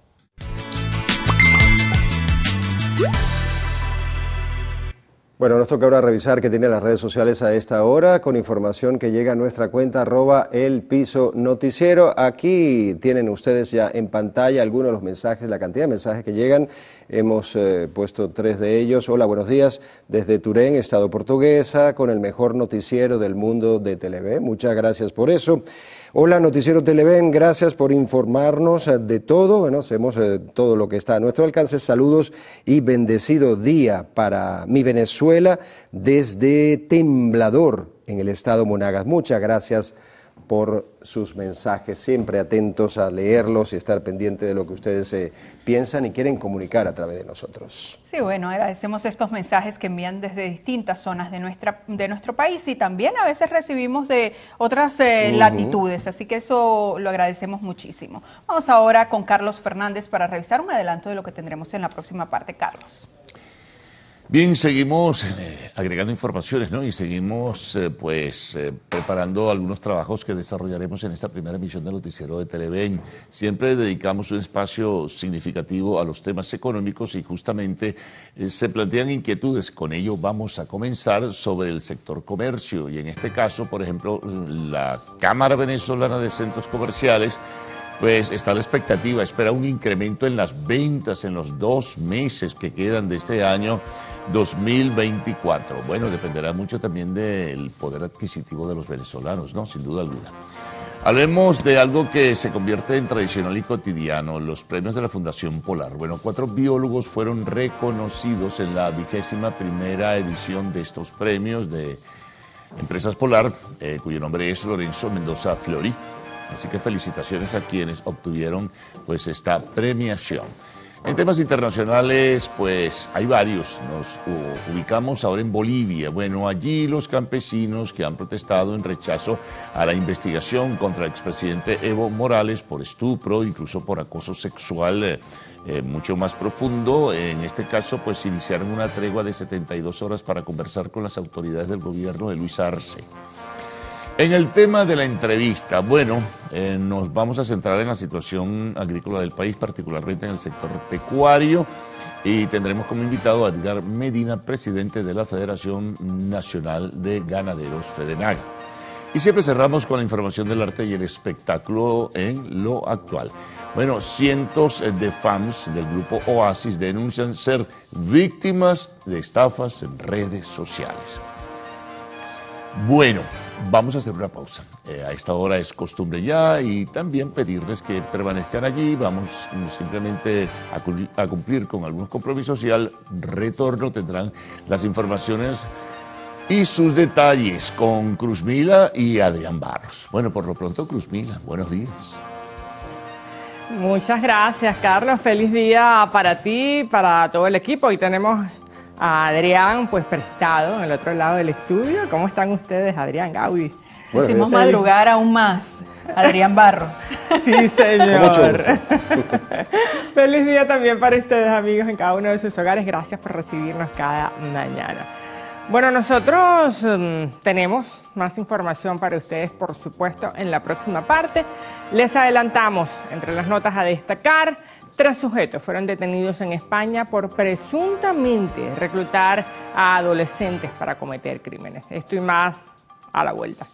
Bueno, nos toca ahora revisar qué tiene las redes sociales a esta hora, con información que llega a nuestra cuenta arroba el piso noticiero. Aquí tienen ustedes ya en pantalla algunos de los mensajes, la cantidad de mensajes que llegan. Hemos eh, puesto tres de ellos. Hola, buenos días, desde Turén, Estado Portuguesa, con el mejor noticiero del mundo de Televen. Muchas gracias por eso. Hola, Noticiero Televen, gracias por informarnos de todo. Bueno, hacemos eh, todo lo que está a nuestro alcance. Saludos y bendecido día para mi Venezuela desde Temblador, en el estado Monagas. Muchas gracias por sus mensajes, siempre atentos a leerlos y estar pendiente de lo que ustedes eh, piensan y quieren comunicar a través de nosotros. Sí, bueno, agradecemos estos mensajes que envían desde distintas zonas de, nuestra, de nuestro país y también a veces recibimos de otras eh, uh-huh. latitudes, así que eso lo agradecemos muchísimo. Vamos ahora con Carlos Fernández para revisar un adelanto de lo que tendremos en la próxima parte. Carlos. Bien, seguimos eh, agregando informaciones, ¿no? Y seguimos, eh, pues, eh, preparando algunos trabajos que desarrollaremos en esta primera emisión del Noticiero de Televen. Siempre dedicamos un espacio significativo a los temas económicos y justamente eh, se plantean inquietudes. Con ello vamos a comenzar sobre el sector comercio y en este caso, por ejemplo, la Cámara Venezolana de Centros Comerciales pues está la expectativa, espera un incremento en las ventas en los dos meses que quedan de este año dos mil veinticuatro. Bueno, dependerá mucho también del poder adquisitivo de los venezolanos, ¿no? Sin duda alguna. Hablemos de algo que se convierte en tradicional y cotidiano, los premios de la Fundación Polar. Bueno, cuatro biólogos fueron reconocidos en la vigésima primera edición de estos premios de Empresas Polar, eh, cuyo nombre es Lorenzo Mendoza Flori. Así que felicitaciones a quienes obtuvieron pues esta premiación. En temas internacionales, pues hay varios. Nos uh, ubicamos ahora en Bolivia. Bueno, allí los campesinos que han protestado en rechazo a la investigación contra el expresidente Evo Morales por estupro, incluso por acoso sexual eh, eh, mucho más profundo. En este caso, pues iniciaron una tregua de setenta y dos horas para conversar con las autoridades del gobierno de Luis Arce. En el tema de la entrevista, bueno, eh, nos vamos a centrar en la situación agrícola del país, particularmente en el sector pecuario, y tendremos como invitado a Edgar Medina, presidente de la Federación Nacional de Ganaderos, FEDENAG. Y siempre cerramos con la información del arte y el espectáculo en lo actual. Bueno, cientos de fans del grupo Oasis denuncian ser víctimas de estafas en redes sociales. Bueno, vamos a hacer una pausa. Eh, a esta hora es costumbre ya y también pedirles que permanezcan allí. Vamos simplemente a, cu a cumplir con algunos compromisos y al retorno tendrán las informaciones y sus detalles con Cruzmila y Adrián Barros. Bueno, por lo pronto, Cruzmila, buenos días. Muchas gracias, Carlos. Feliz día para ti, para todo el equipo. Hoy tenemos a Adrián, pues prestado en el otro lado del estudio. ¿Cómo están ustedes, Adrián, Gaudi? Bueno, hicimos madrugar aún más, Adrián Barros. Sí, señor. Feliz día también para ustedes, amigos, en cada uno de sus hogares. Gracias por recibirnos cada mañana. Bueno, nosotros um, tenemos más información para ustedes, por supuesto, en la próxima parte. Les adelantamos, entre las notas a destacar, tres sujetos fueron detenidos en España por presuntamente reclutar a adolescentes para cometer crímenes. Esto y más a la vuelta.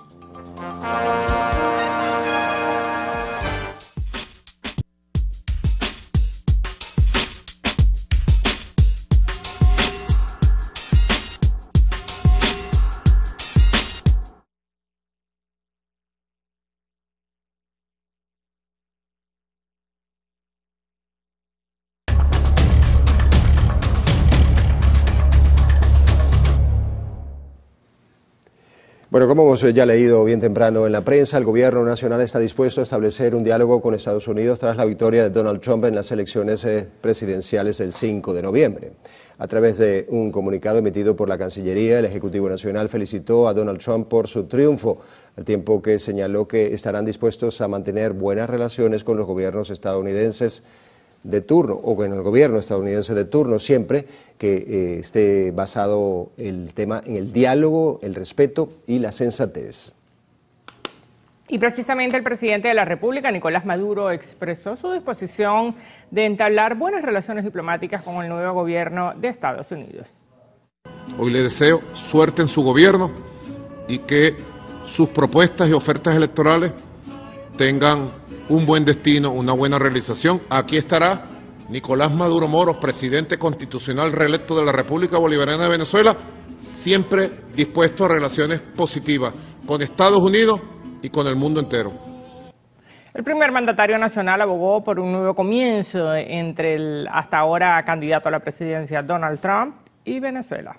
Bueno, como hemos ya leído bien temprano en la prensa, el gobierno nacional está dispuesto a establecer un diálogo con Estados Unidos tras la victoria de Donald Trump en las elecciones presidenciales del cinco de noviembre. A través de un comunicado emitido por la Cancillería, el Ejecutivo Nacional felicitó a Donald Trump por su triunfo, al tiempo que señaló que estarán dispuestos a mantener buenas relaciones con los gobiernos estadounidenses de turno o con el gobierno estadounidense de turno, siempre que eh, esté basado el tema en el diálogo, el respeto y la sensatez. Y precisamente el presidente de la República, Nicolás Maduro, expresó su disposición de entablar buenas relaciones diplomáticas con el nuevo gobierno de Estados Unidos. Hoy le deseo suerte en su gobierno y que sus propuestas y ofertas electorales tengan un buen destino, una buena realización. Aquí estará Nicolás Maduro Moros, presidente constitucional reelecto de la República Bolivariana de Venezuela, siempre dispuesto a relaciones positivas con Estados Unidos y con el mundo entero. El primer mandatario nacional abogó por un nuevo comienzo entre el hasta ahora candidato a la presidencia Donald Trump y Venezuela.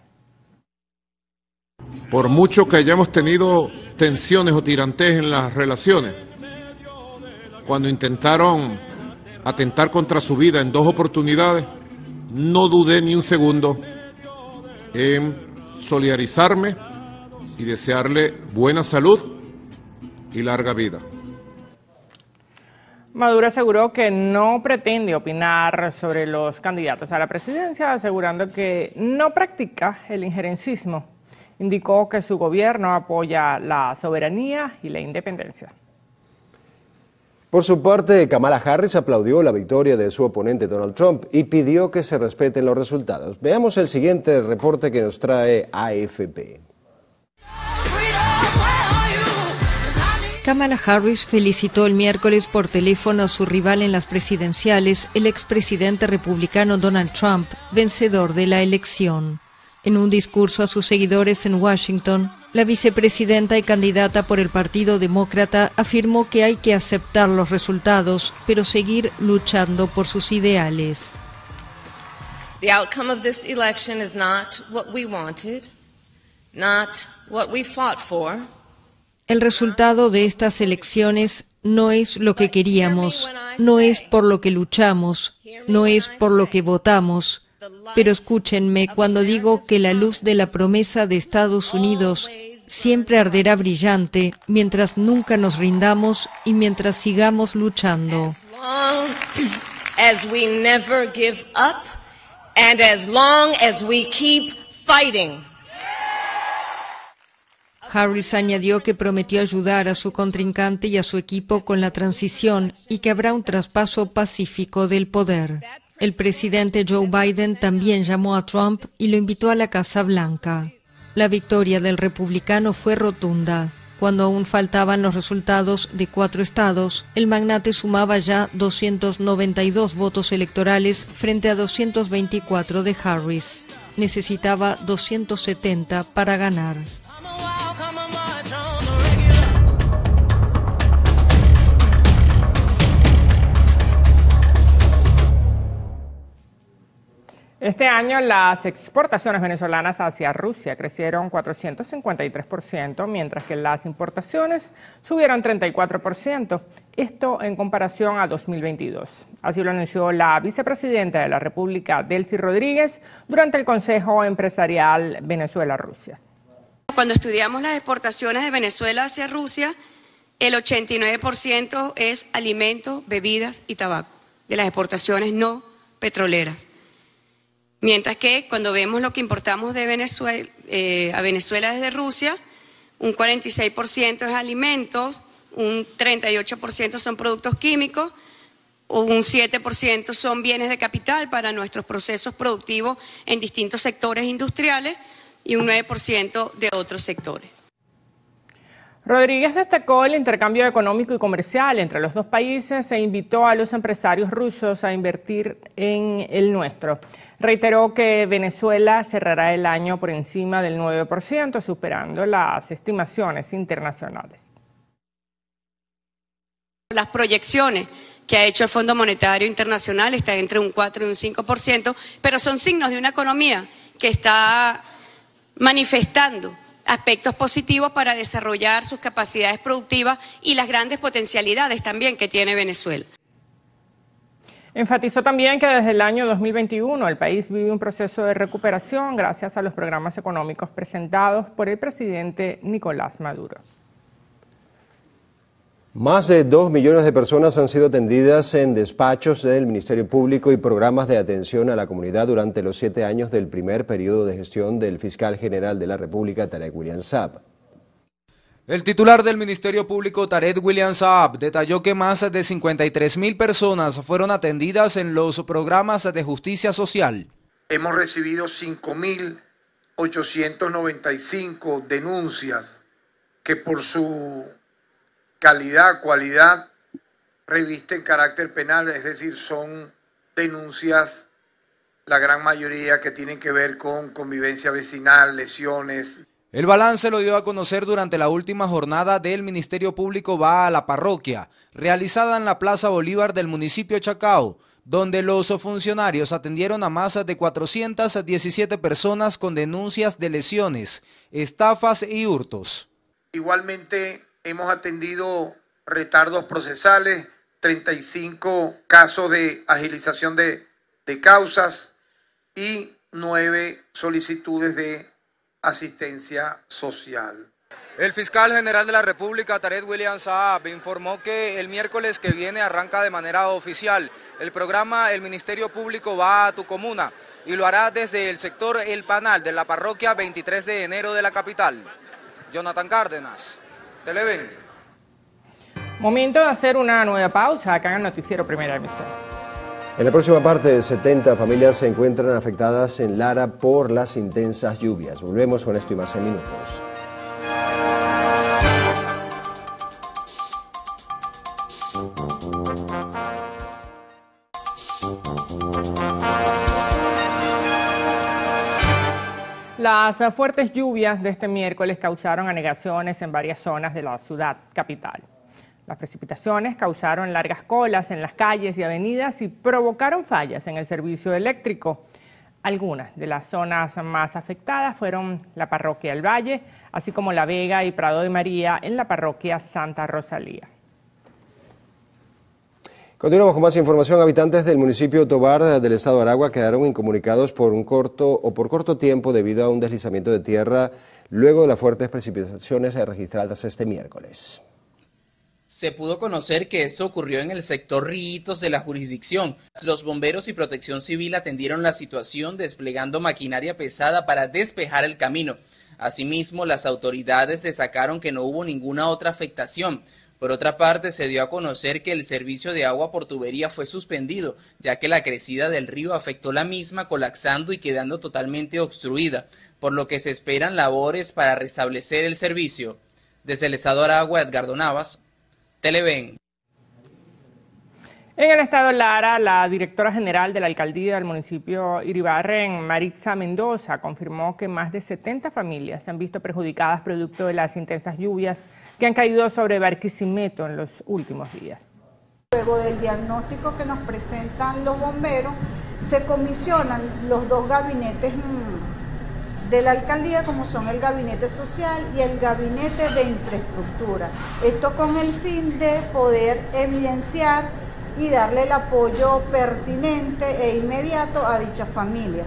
Por mucho que hayamos tenido tensiones o tirantes en las relaciones, cuando intentaron atentar contra su vida en dos oportunidades, no dudé ni un segundo en solidarizarme y desearle buena salud y larga vida. Maduro aseguró que no pretende opinar sobre los candidatos a la presidencia, asegurando que no practica el injerencismo. Indicó que su gobierno apoya la soberanía y la independencia. Por su parte, Kamala Harris aplaudió la victoria de su oponente Donald Trump y pidió que se respeten los resultados. Veamos el siguiente reporte que nos trae A F P. Kamala Harris felicitó el miércoles por teléfono a su rival en las presidenciales, el expresidente republicano Donald Trump, vencedor de la elección. En un discurso a sus seguidores en Washington, la vicepresidenta y candidata por el Partido Demócrata afirmó que hay que aceptar los resultados, pero seguir luchando por sus ideales. The outcome of this election is not what we wanted, not what we fought for. El resultado de estas elecciones No es lo que queríamos, no es por lo que luchamos, no es por lo que votamos. Pero escúchenme cuando digo que la luz de la promesa de Estados Unidos siempre arderá brillante mientras nunca nos rindamos y mientras sigamos luchando. As we never give up and as long as we keep fighting. Harris añadió que prometió ayudar a su contrincante y a su equipo con la transición y que habrá un traspaso pacífico del poder. El presidente Joe Biden también llamó a Trump y lo invitó a la Casa Blanca. La victoria del republicano fue rotunda. Cuando aún faltaban los resultados de cuatro estados, el magnate sumaba ya doscientos noventa y dos votos electorales frente a doscientos veinticuatro de Harris. Necesitaba doscientos setenta para ganar. Este año las exportaciones venezolanas hacia Rusia crecieron cuatrocientos cincuenta y tres por ciento, mientras que las importaciones subieron treinta y cuatro por ciento, esto en comparación a dos mil veintidós. Así lo anunció la vicepresidenta de la República, Delcy Rodríguez, durante el Consejo Empresarial Venezuela-Rusia. Cuando estudiamos las exportaciones de Venezuela hacia Rusia, el ochenta y nueve por ciento es alimentos, bebidas y tabaco, de las exportaciones no petroleras. Mientras que cuando vemos lo que importamos de Venezuela, eh, a Venezuela desde Rusia, un cuarenta y seis por ciento es alimentos, un treinta y ocho por ciento son productos químicos, un siete por ciento son bienes de capital para nuestros procesos productivos en distintos sectores industriales y un nueve por ciento de otros sectores. Rodríguez destacó el intercambio económico y comercial entre los dos países e invitó a los empresarios rusos a invertir en el nuestro. Reiteró que Venezuela cerrará el año por encima del nueve por ciento, superando las estimaciones internacionales. Las proyecciones que ha hecho el Fondo Monetario Internacional están entre un cuatro y un cinco por ciento, pero son signos de una economía que está manifestando aspectos positivos para desarrollar sus capacidades productivas y las grandes potencialidades también que tiene Venezuela. Enfatizó también que desde el año dos mil veintiuno el país vive un proceso de recuperación gracias a los programas económicos presentados por el presidente Nicolás Maduro. Más de dos millones de personas han sido atendidas en despachos del Ministerio Público y programas de atención a la comunidad durante los siete años del primer periodo de gestión del fiscal general de la República, Tarek William Saab. El titular del Ministerio Público, Tarek William Saab, detalló que más de cincuenta y tres mil personas fueron atendidas en los programas de justicia social. Hemos recibido cinco mil ochocientas noventa y cinco denuncias que por su calidad, cualidad, revisten carácter penal, es decir, son denuncias, la gran mayoría que tienen que ver con convivencia vecinal, lesiones. El balance lo dio a conocer durante la última jornada del Ministerio Público Va a la Parroquia, realizada en la Plaza Bolívar del municipio Chacao, donde los funcionarios atendieron a más de cuatrocientas diecisiete personas con denuncias de lesiones, estafas y hurtos. Igualmente hemos atendido retardos procesales, treinta y cinco casos de agilización de, de causas y nueve solicitudes de asistencia social. El fiscal general de la República, Tarek William Saab, informó que el miércoles que viene arranca de manera oficial el programa El Ministerio Público Va a tu comuna y lo hará desde el sector El Panal de la parroquia veintitrés de enero de la capital. Jonathan Cárdenas, Televen. Momento de hacer una nueva pausa acá en el noticiero Primera Emisión. En la próxima parte, setenta familias se encuentran afectadas en Lara por las intensas lluvias. Volvemos con esto y más en minutos. Las fuertes lluvias de este miércoles causaron anegaciones en varias zonas de la ciudad capital. Las precipitaciones causaron largas colas en las calles y avenidas y provocaron fallas en el servicio eléctrico. Algunas de las zonas más afectadas fueron la parroquia El Valle, así como La Vega y Prado de María en la parroquia Santa Rosalía. Continuamos con más información. Habitantes del municipio Tovar del estado de Aragua quedaron incomunicados por un corto o por corto tiempo debido a un deslizamiento de tierra luego de las fuertes precipitaciones registradas este miércoles. Se pudo conocer que esto ocurrió en el sector Riitos de la jurisdicción. Los bomberos y protección civil atendieron la situación desplegando maquinaria pesada para despejar el camino. Asimismo, las autoridades destacaron que no hubo ninguna otra afectación. Por otra parte, se dio a conocer que el servicio de agua por tubería fue suspendido, ya que la crecida del río afectó la misma, colapsando y quedando totalmente obstruida, por lo que se esperan labores para restablecer el servicio. Desde el estado de Aragua, Edgardo Navas, Televen. En el estado Lara, la directora general de la alcaldía del municipio Iribarren, Maritza Mendoza, confirmó que más de setenta familias se han visto perjudicadas producto de las intensas lluvias que han caído sobre Barquisimeto en los últimos días. Luego del diagnóstico que nos presentan los bomberos, se comisionan los dos gabinetes de la alcaldía, como son el gabinete social y el gabinete de infraestructura. Esto con el fin de poder evidenciar y darle el apoyo pertinente e inmediato a dicha familia.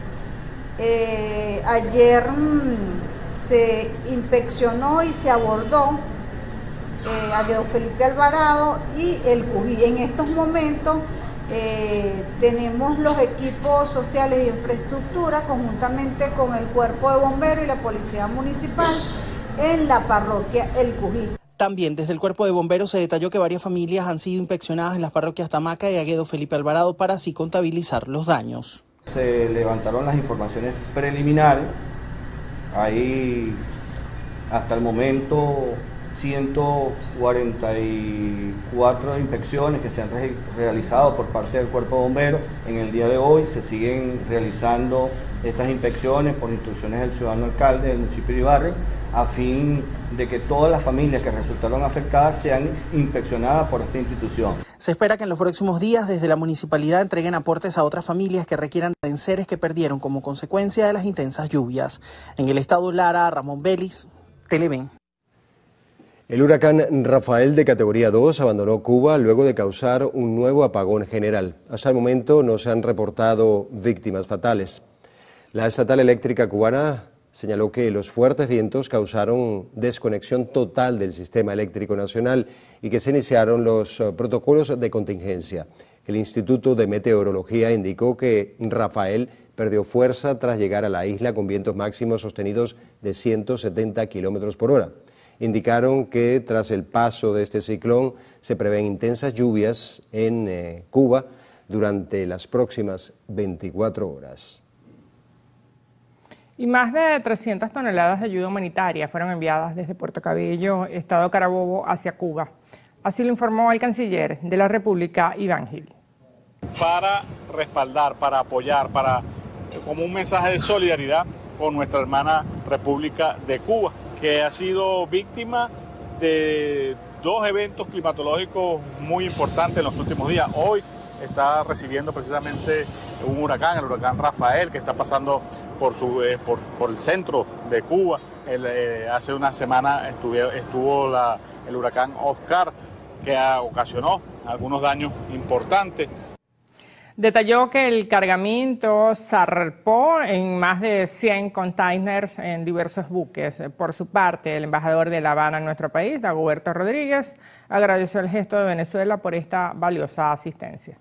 Eh, ayer mmm, se inspeccionó y se abordó eh, a Guedo Felipe Alvarado y el Cují. En estos momentos eh, tenemos los equipos sociales de infraestructura conjuntamente con el cuerpo de bomberos y la policía municipal en la parroquia El Cují. También desde el Cuerpo de Bomberos se detalló que varias familias han sido inspeccionadas en las parroquias Tamaca y Aguedo Felipe Alvarado para así contabilizar los daños. Se levantaron las informaciones preliminares, hay hasta el momento ciento cuarenta y cuatro inspecciones que se han re realizado por parte del Cuerpo de Bomberos. En el día de hoy se siguen realizando estas inspecciones por instrucciones del ciudadano alcalde del municipio de Iribarren, a fin de que todas las familias que resultaron afectadas sean inspeccionadas por esta institución. Se espera que en los próximos días desde la municipalidad entreguen aportes a otras familias que requieran de enseres que perdieron como consecuencia de las intensas lluvias. En el estado Lara, Ramón Vélez, Televen. El huracán Rafael de categoría dos abandonó Cuba luego de causar un nuevo apagón general. Hasta el momento no se han reportado víctimas fatales. La estatal eléctrica cubana señaló que los fuertes vientos causaron desconexión total del sistema eléctrico nacional y que se iniciaron los protocolos de contingencia. El Instituto de Meteorología indicó que Rafael perdió fuerza tras llegar a la isla con vientos máximos sostenidos de ciento setenta kilómetros por hora. Indicaron que tras el paso de este ciclón se prevén intensas lluvias en eh, Cuba durante las próximas veinticuatro horas. Y más de trescientas toneladas de ayuda humanitaria fueron enviadas desde Puerto Cabello, estado Carabobo, hacia Cuba. Así lo informó el canciller de la República, Iván Gil. Para respaldar, para apoyar, para como un mensaje de solidaridad con nuestra hermana República de Cuba, que ha sido víctima de dos eventos climatológicos muy importantes en los últimos días. Hoy está recibiendo precisamente un huracán, el huracán Rafael, que está pasando por, su, eh, por, por el centro de Cuba. El, eh, hace una semana estuvo, estuvo la, el huracán Oscar, que ocasionó algunos daños importantes. Detalló que el cargamento zarpó en más de cien containers en diversos buques. Por su parte, el embajador de La Habana en nuestro país, Dagoberto Rodríguez, agradeció el gesto de Venezuela por esta valiosa asistencia.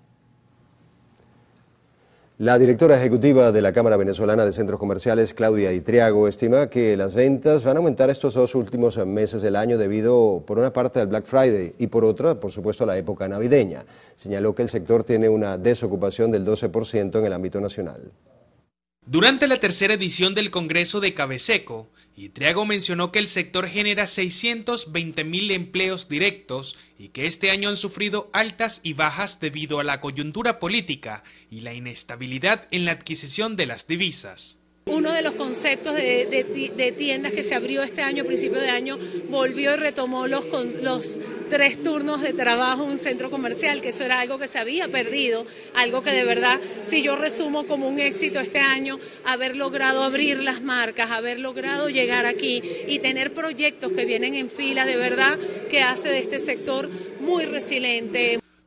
La directora ejecutiva de la Cámara Venezolana de Centros Comerciales, Claudia Itriago, estima que las ventas van a aumentar estos dos últimos meses del año debido, por una parte, al Black Friday y por otra, por supuesto, a la época navideña. Señaló que el sector tiene una desocupación del doce por ciento en el ámbito nacional. Durante la tercera edición del Congreso de Cabeseco, Itriago mencionó que el sector genera seiscientos veinte mil empleos directos y que este año han sufrido altas y bajas debido a la coyuntura política y la inestabilidad en la adquisición de las divisas. Uno de los conceptos de, de, de tiendas que se abrió este año, a principio de año, volvió y retomó los, los tres turnos de trabajo en un centro comercial, que eso era algo que se había perdido, algo que de verdad, si yo resumo como un éxito este año, haber logrado abrir las marcas, haber logrado llegar aquí y tener proyectos que vienen en fila, de verdad, que hace de este sector muy resiliente.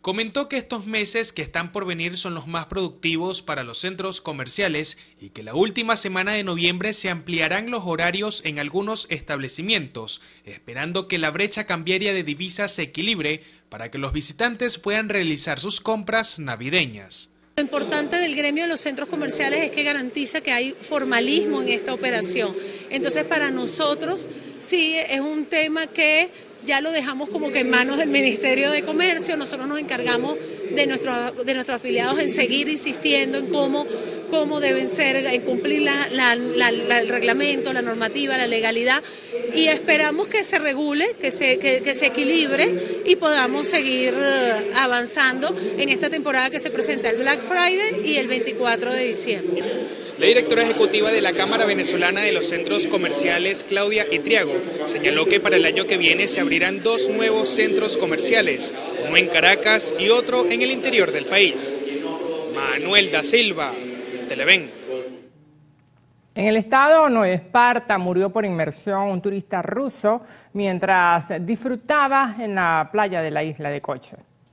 Comentó que estos meses que están por venir son los más productivos para los centros comerciales y que la última semana de noviembre se ampliarán los horarios en algunos establecimientos, esperando que la brecha cambiaria de divisas se equilibre para que los visitantes puedan realizar sus compras navideñas. Lo importante del gremio de los centros comerciales es que garantiza que hay formalismo en esta operación. Entonces, para nosotros sí es un tema que ya lo dejamos como que en manos del Ministerio de Comercio. Nosotros nos encargamos de, nuestro, de nuestros afiliados en seguir insistiendo en cómo, cómo deben ser, en cumplir la, la, la, la, el reglamento, la normativa, la legalidad, y esperamos que se regule, que se, que, que se equilibre y podamos seguir uh, avanzando en esta temporada que se presenta el Black Friday y el veinticuatro de diciembre. La directora ejecutiva de la Cámara Venezolana de los Centros Comerciales, Claudia Itriago, señaló que para el año que viene se abrirán dos nuevos centros comerciales, uno en Caracas y otro en el interior del país. Manuel da Silva, Televen. En el estado Nueva Esparta murió por inmersión un turista ruso mientras disfrutaba en la playa de la isla de Coche.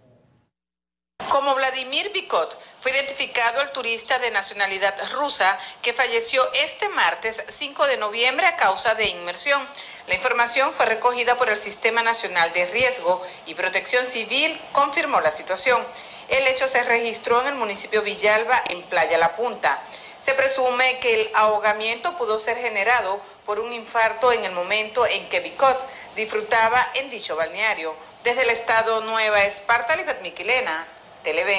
Como Vladimir Bikot, fue identificado el turista de nacionalidad rusa que falleció este martes cinco de noviembre a causa de inmersión. La información fue recogida por el Sistema Nacional de Riesgo y Protección Civil confirmó la situación. El hecho se registró en el municipio Villalba, en Playa La Punta. Se presume que el ahogamiento pudo ser generado por un infarto en el momento en que Bikot disfrutaba en dicho balneario. Desde el estado Nueva Esparta, Lisbeth Miquilena, Televen.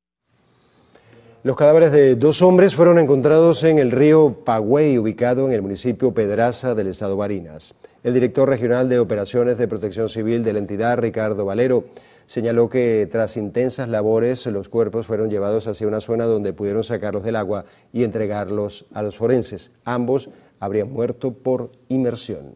Los cadáveres de dos hombres fueron encontrados en el río Pagüey, ubicado en el municipio Pedraza del estado Barinas. El director regional de Operaciones de Protección Civil de la entidad, Ricardo Valero, señaló que tras intensas labores los cuerpos fueron llevados hacia una zona donde pudieron sacarlos del agua y entregarlos a los forenses. Ambos habrían muerto por inmersión.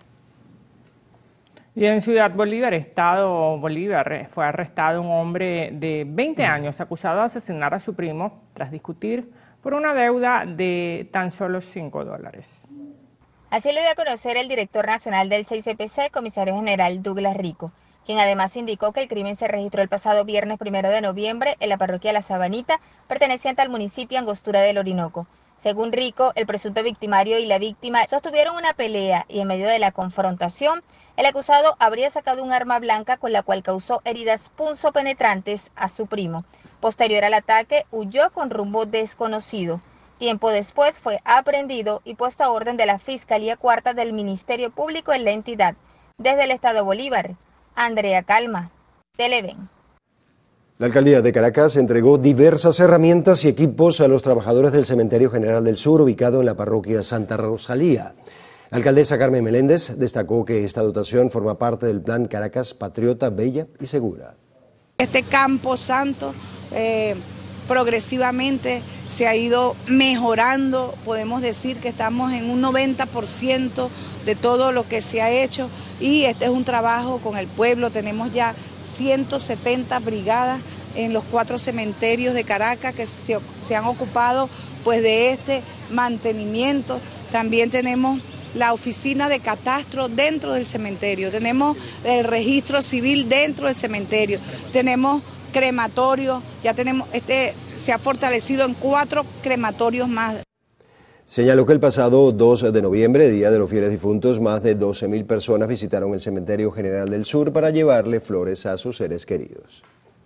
Y en Ciudad Bolívar, estado Bolívar, fue arrestado un hombre de veinte años acusado de asesinar a su primo tras discutir por una deuda de tan solo cinco dólares. Así lo dio a conocer el director nacional del C I C P C, comisario general Douglas Rico, quien además indicó que el crimen se registró el pasado viernes primero de noviembre en la parroquia La Sabanita, perteneciente al municipio Angostura del Orinoco. Según Rico, el presunto victimario y la víctima sostuvieron una pelea y en medio de la confrontación, el acusado habría sacado un arma blanca con la cual causó heridas punzopenetrantes a su primo. Posterior al ataque, huyó con rumbo desconocido. Tiempo después fue aprehendido y puesto a orden de la Fiscalía Cuarta del Ministerio Público en la entidad. Desde el estado Bolívar, Andrea Calma, Televen. La alcaldía de Caracas entregó diversas herramientas y equipos a los trabajadores del Cementerio General del Sur, ubicado en la parroquia Santa Rosalía. La alcaldesa Carmen Meléndez destacó que esta dotación forma parte del plan Caracas Patriota, Bella y Segura. Este campo santo eh, progresivamente se ha ido mejorando, podemos decir que estamos en un noventa por ciento de todo lo que se ha hecho y este es un trabajo con el pueblo. Tenemos ya ciento setenta brigadas en los cuatro cementerios de Caracas que se, se han ocupado pues de este mantenimiento. También tenemos la oficina de catastro dentro del cementerio, tenemos el registro civil dentro del cementerio, tenemos crematorio, ya tenemos, este se ha fortalecido en cuatro crematorios más. Señaló que el pasado dos de noviembre, Día de los Fieles Difuntos, más de doce mil personas visitaron el Cementerio General del Sur para llevarle flores a sus seres queridos.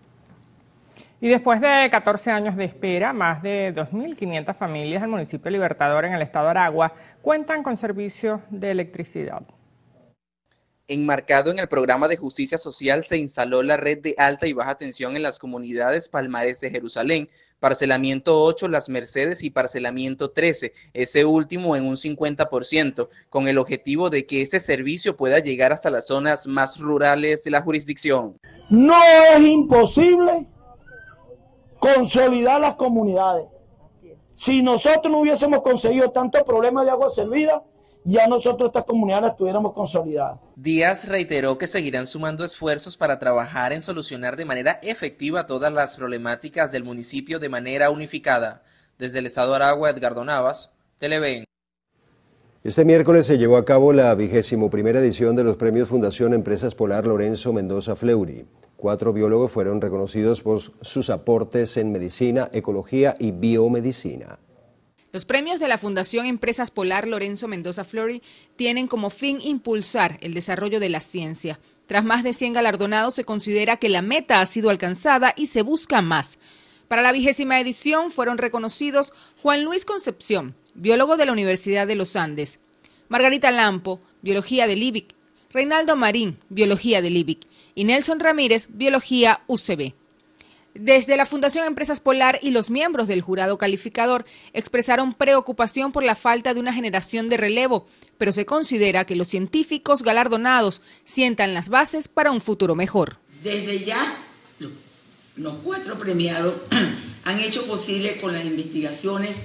Y después de catorce años de espera, más de dos mil quinientas familias del municipio Libertador en el estado Aragua cuentan con servicios de electricidad. Enmarcado en el programa de justicia social, se instaló la red de alta y baja tensión en las comunidades Palmares de Jerusalén, parcelamiento ocho Las Mercedes y parcelamiento trece, ese último en un cincuenta por ciento, con el objetivo de que este servicio pueda llegar hasta las zonas más rurales de la jurisdicción. No es imposible consolidar las comunidades. Si nosotros no hubiésemos conseguido tantos problemas de agua servida, ya nosotros estas comunidades las tuviéramos consolidadas. Díaz reiteró que seguirán sumando esfuerzos para trabajar en solucionar de manera efectiva todas las problemáticas del municipio de manera unificada. Desde el estado Aragua, Edgardo Navas, Televen. Este miércoles se llevó a cabo la vigésimo primera edición de los premios Fundación Empresas Polar Lorenzo Mendoza Fleury. cuatro biólogos fueron reconocidos por sus aportes en medicina, ecología y biomedicina. Los premios de la Fundación Empresas Polar Lorenzo Mendoza Fleury tienen como fin impulsar el desarrollo de la ciencia. Tras más de cien galardonados, se considera que la meta ha sido alcanzada y se busca más. Para la vigésima edición fueron reconocidos Juan Luis Concepción, biólogo de la Universidad de los Andes, Margarita Lampo, biología del I B I C, Reinaldo Marín, biología del I B I C, y Nelson Ramírez, biología U C B. Desde la Fundación Empresas Polar y los miembros del jurado calificador expresaron preocupación por la falta de una generación de relevo, pero se considera que los científicos galardonados sientan las bases para un futuro mejor. Desde ya, los cuatro premiados han hecho posible con las investigaciones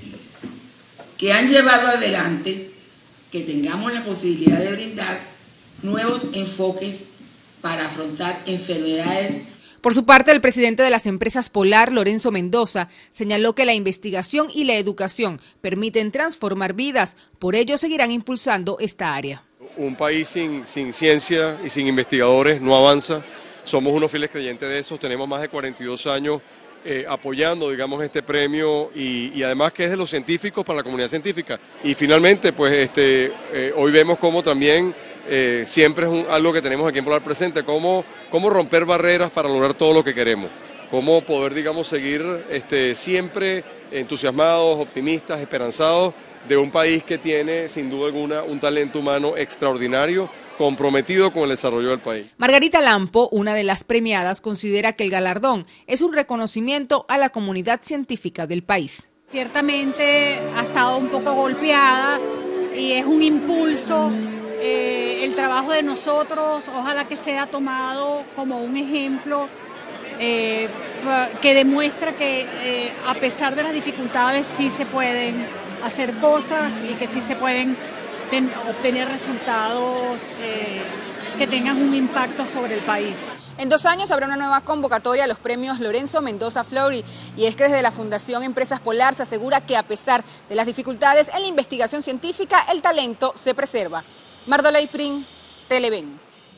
que han llevado adelante que tengamos la posibilidad de brindar nuevos enfoques para afrontar enfermedades. Por su parte, el presidente de las Empresas Polar, Lorenzo Mendoza, señaló que la investigación y la educación permiten transformar vidas, por ello seguirán impulsando esta área. Un país sin, sin ciencia y sin investigadores no avanza, somos unos fieles creyentes de eso, tenemos más de cuarenta y dos años eh, apoyando, digamos, este premio y, y además que es de los científicos para la comunidad científica. Y finalmente, pues este, eh, hoy vemos cómo también Eh, siempre es un, algo que tenemos aquí en Polar presente, cómo, cómo romper barreras para lograr todo lo que queremos, cómo poder, digamos, seguir este, siempre entusiasmados, optimistas, esperanzados de un país que tiene, sin duda alguna, un talento humano extraordinario, comprometido con el desarrollo del país. Margarita Lampo, una de las premiadas, considera que el galardón es un reconocimiento a la comunidad científica del país. Ciertamente ha estado un poco golpeada y es un impulso. Eh, el trabajo de nosotros, ojalá que sea tomado como un ejemplo eh, que demuestra que eh, a pesar de las dificultades sí se pueden hacer cosas y que sí se pueden ten, obtener resultados eh, que tengan un impacto sobre el país. En dos años habrá una nueva convocatoria a los premios Lorenzo Mendoza Fleury, y es que desde la Fundación Empresas Polar se asegura que a pesar de las dificultades en la investigación científica, el talento se preserva. Mardoley Prin, Televen.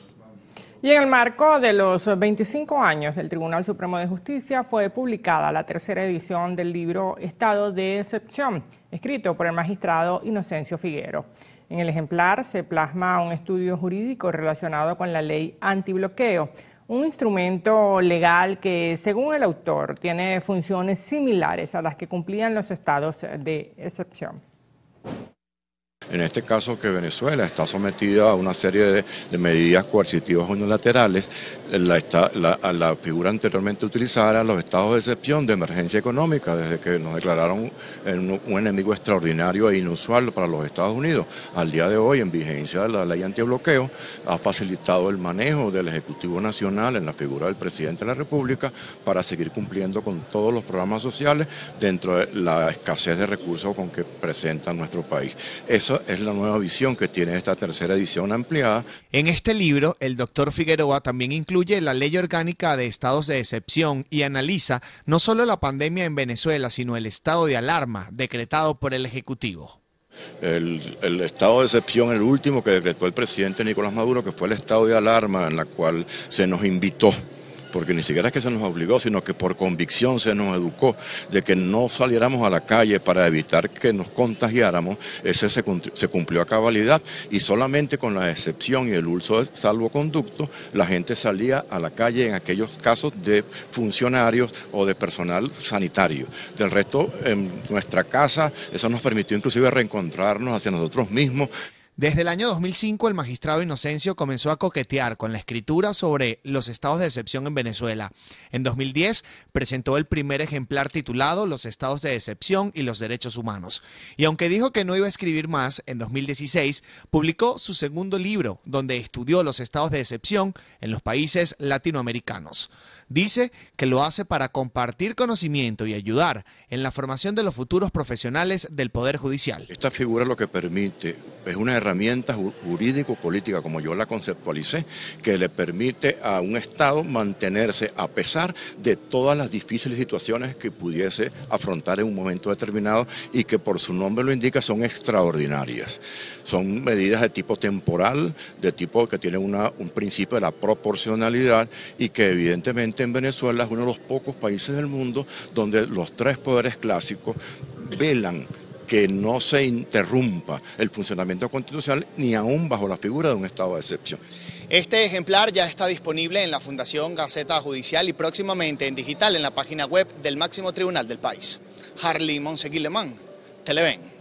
Y en el marco de los veinticinco años del Tribunal Supremo de Justicia fue publicada la tercera edición del libro Estado de Excepción, escrito por el magistrado Inocencio Figuero. En el ejemplar se plasma un estudio jurídico relacionado con la ley antibloqueo, un instrumento legal que, según el autor, tiene funciones similares a las que cumplían los estados de excepción. En este caso que Venezuela está sometida a una serie de, de medidas coercitivas unilaterales, la, esta, la, la figura anteriormente utilizada era los estados de excepción de emergencia económica, desde que nos declararon un, un enemigo extraordinario e inusual para los Estados Unidos. Al día de hoy, en vigencia de la ley antibloqueo, ha facilitado el manejo del Ejecutivo Nacional en la figura del Presidente de la República para seguir cumpliendo con todos los programas sociales dentro de la escasez de recursos con que presenta nuestro país. Eso es la nueva visión que tiene esta tercera edición ampliada. En este libro, el doctor Figueroa también incluye la Ley Orgánica de Estados de Excepción y analiza no solo la pandemia en Venezuela, sino el estado de alarma decretado por el Ejecutivo. El, el estado de excepción, el último que decretó el presidente Nicolás Maduro, que fue el estado de alarma en la cual se nos invitó, porque ni siquiera es que se nos obligó, sino que por convicción se nos educó de que no saliéramos a la calle para evitar que nos contagiáramos. Ese se, se cumplió a cabalidad y solamente con la excepción y el uso de salvoconducto la gente salía a la calle en aquellos casos de funcionarios o de personal sanitario. Del resto, en nuestra casa, eso nos permitió inclusive reencontrarnos hacia nosotros mismos. Desde el año dos mil cinco, el magistrado Inocencio comenzó a coquetear con la escritura sobre los estados de excepción en Venezuela. En dos mil diez presentó el primer ejemplar titulado Los estados de excepción y los derechos humanos. Y aunque dijo que no iba a escribir más, en dos mil dieciséis publicó su segundo libro, donde estudió los estados de excepción en los países latinoamericanos. Dice que lo hace para compartir conocimiento y ayudar en la formación de los futuros profesionales del Poder Judicial. Esta figura lo que permite es una herramienta herramienta jurídico-política, como yo la conceptualicé, que le permite a un Estado mantenerse a pesar de todas las difíciles situaciones que pudiese afrontar en un momento determinado y que por su nombre lo indica son extraordinarias. Son medidas de tipo temporal, de tipo que tienen una, un principio de la proporcionalidad y que evidentemente en Venezuela es uno de los pocos países del mundo donde los tres poderes clásicos velan que no se interrumpa el funcionamiento constitucional ni aún bajo la figura de un estado de excepción. Este ejemplar ya está disponible en la Fundación Gaceta Judicial y próximamente en digital en la página web del máximo tribunal del país. Harley Monseguilemán, Televen.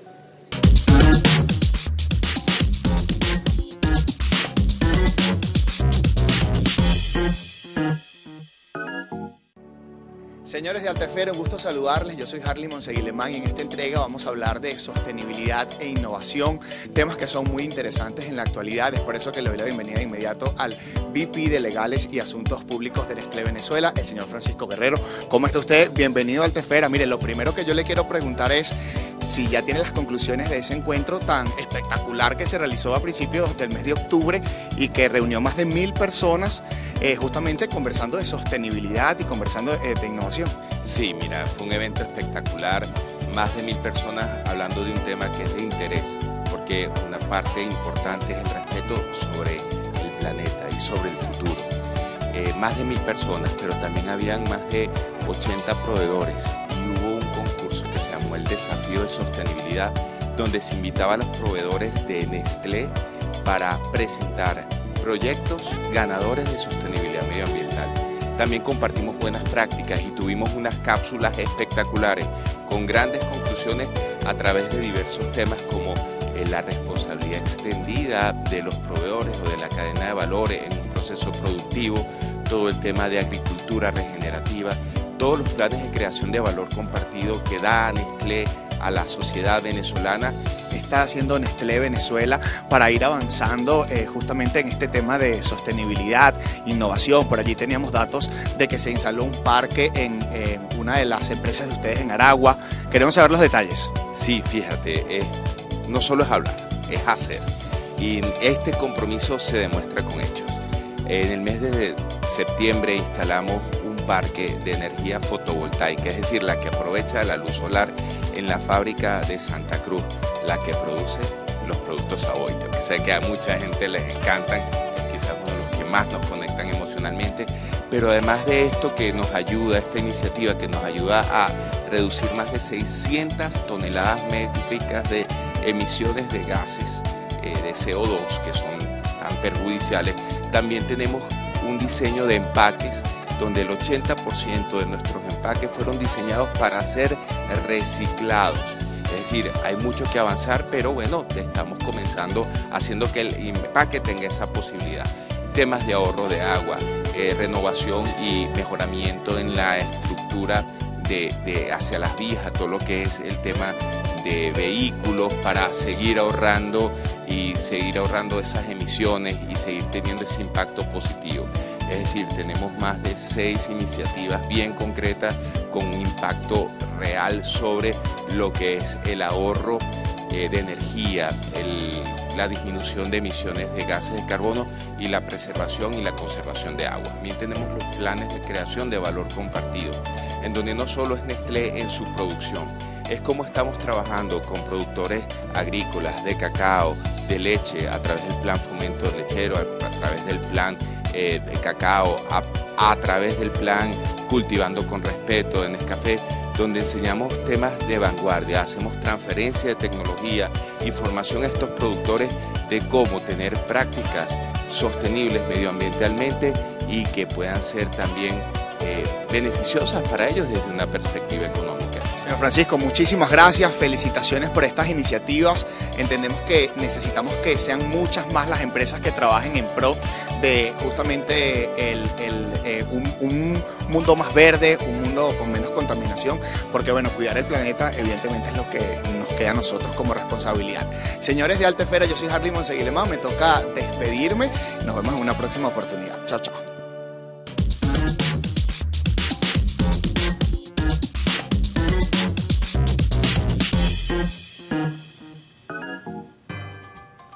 Señores de Altefera, un gusto saludarles. Yo soy Harley Monseguilemán y en esta entrega vamos a hablar de sostenibilidad e innovación, temas que son muy interesantes en la actualidad. Es por eso que le doy la bienvenida de inmediato al V P de Legales y Asuntos Públicos de Nestlé Venezuela, el señor Francisco Guerrero. ¿Cómo está usted? Bienvenido a Altefera. Mire, lo primero que yo le quiero preguntar es si ya tiene las conclusiones de ese encuentro tan espectacular que se realizó a principios del mes de octubre y que reunió más de mil personas eh, justamente conversando de sostenibilidad y conversando eh, de innovación. Sí, mira, fue un evento espectacular, más de mil personas hablando de un tema que es de interés, porque una parte importante es el respeto sobre el planeta y sobre el futuro. Eh, más de mil personas, pero también habían más de ochenta proveedores y hubo un concurso que se llamó el Desafío de Sostenibilidad, donde se invitaba a los proveedores de Nestlé para presentar proyectos ganadores de sostenibilidad medioambiental. También compartimos buenas prácticas y tuvimos unas cápsulas espectaculares con grandes conclusiones a través de diversos temas como eh, la responsabilidad extendida de los proveedores o de la cadena de valores en un proceso productivo, todo el tema de agricultura regenerativa, todos los planes de creación de valor compartido que da Nestlé a la sociedad venezolana. Está haciendo Nestlé Venezuela para ir avanzando eh, justamente en este tema de sostenibilidad, innovación? Por allí teníamos datos de que se instaló un parque en eh, una de las empresas de ustedes en Aragua. Queremos saber los detalles. Sí, fíjate, eh, no solo es hablar, es hacer. Y este compromiso se demuestra con hechos. En el mes de septiembre instalamos un parque de energía fotovoltaica, es decir, la que aprovecha la luz solar en la fábrica de Santa Cruz, la que produce los productos Savoy. Yo sé que a mucha gente les encantan, es quizás uno de los que más nos conectan emocionalmente, pero además de esto que nos ayuda, esta iniciativa que nos ayuda a reducir más de seiscientas toneladas métricas de emisiones de gases eh, de C O dos que son tan perjudiciales, también tenemos un diseño de empaques donde el ochenta por ciento de nuestros empaques fueron diseñados para ser reciclados. Es decir, hay mucho que avanzar, pero bueno, estamos comenzando haciendo que el empaque tenga esa posibilidad. Temas de ahorro de agua, eh, renovación y mejoramiento en la estructura de, de hacia las vías, todo lo que es el tema de vehículos para seguir ahorrando y seguir ahorrando esas emisiones y seguir teniendo ese impacto positivo. Es decir, tenemos más de seis iniciativas bien concretas con un impacto real sobre lo que es el ahorro eh, de energía, el, la disminución de emisiones de gases de carbono y la preservación y la conservación de agua. También tenemos los planes de creación de valor compartido, en donde no solo es Nestlé en su producción, es como estamos trabajando con productores agrícolas de cacao, de leche, a través del plan Fomento Lechero, a, a través del plan eh, de cacao, a, a través del plan Cultivando con Respeto de Nescafé, donde enseñamos temas de vanguardia, hacemos transferencia de tecnología y formación a estos productores de cómo tener prácticas sostenibles medioambientalmente y que puedan ser también eh, beneficiosas para ellos desde una perspectiva económica. Señor Francisco, muchísimas gracias, felicitaciones por estas iniciativas. Entendemos que necesitamos que sean muchas más las empresas que trabajen en pro de justamente el, el, eh, un, un mundo más verde, un mundo con menos contaminación, porque bueno, cuidar el planeta evidentemente es lo que nos queda a nosotros como responsabilidad. Señores de Altefera, yo soy Harley Monseguilemán, me toca despedirme, nos vemos en una próxima oportunidad. Chao, chao.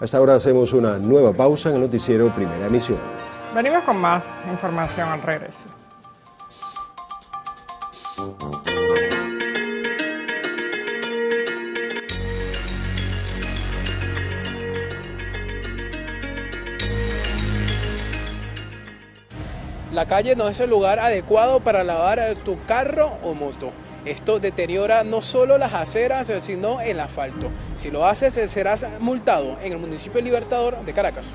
Hasta ahora hacemos una nueva pausa en el noticiero Primera Emisión. Venimos con más información al regreso. La calle no es el lugar adecuado para lavar tu carro o moto. Esto deteriora no solo las aceras, sino el asfalto. Si lo haces, serás multado en el municipio Libertador de Caracas.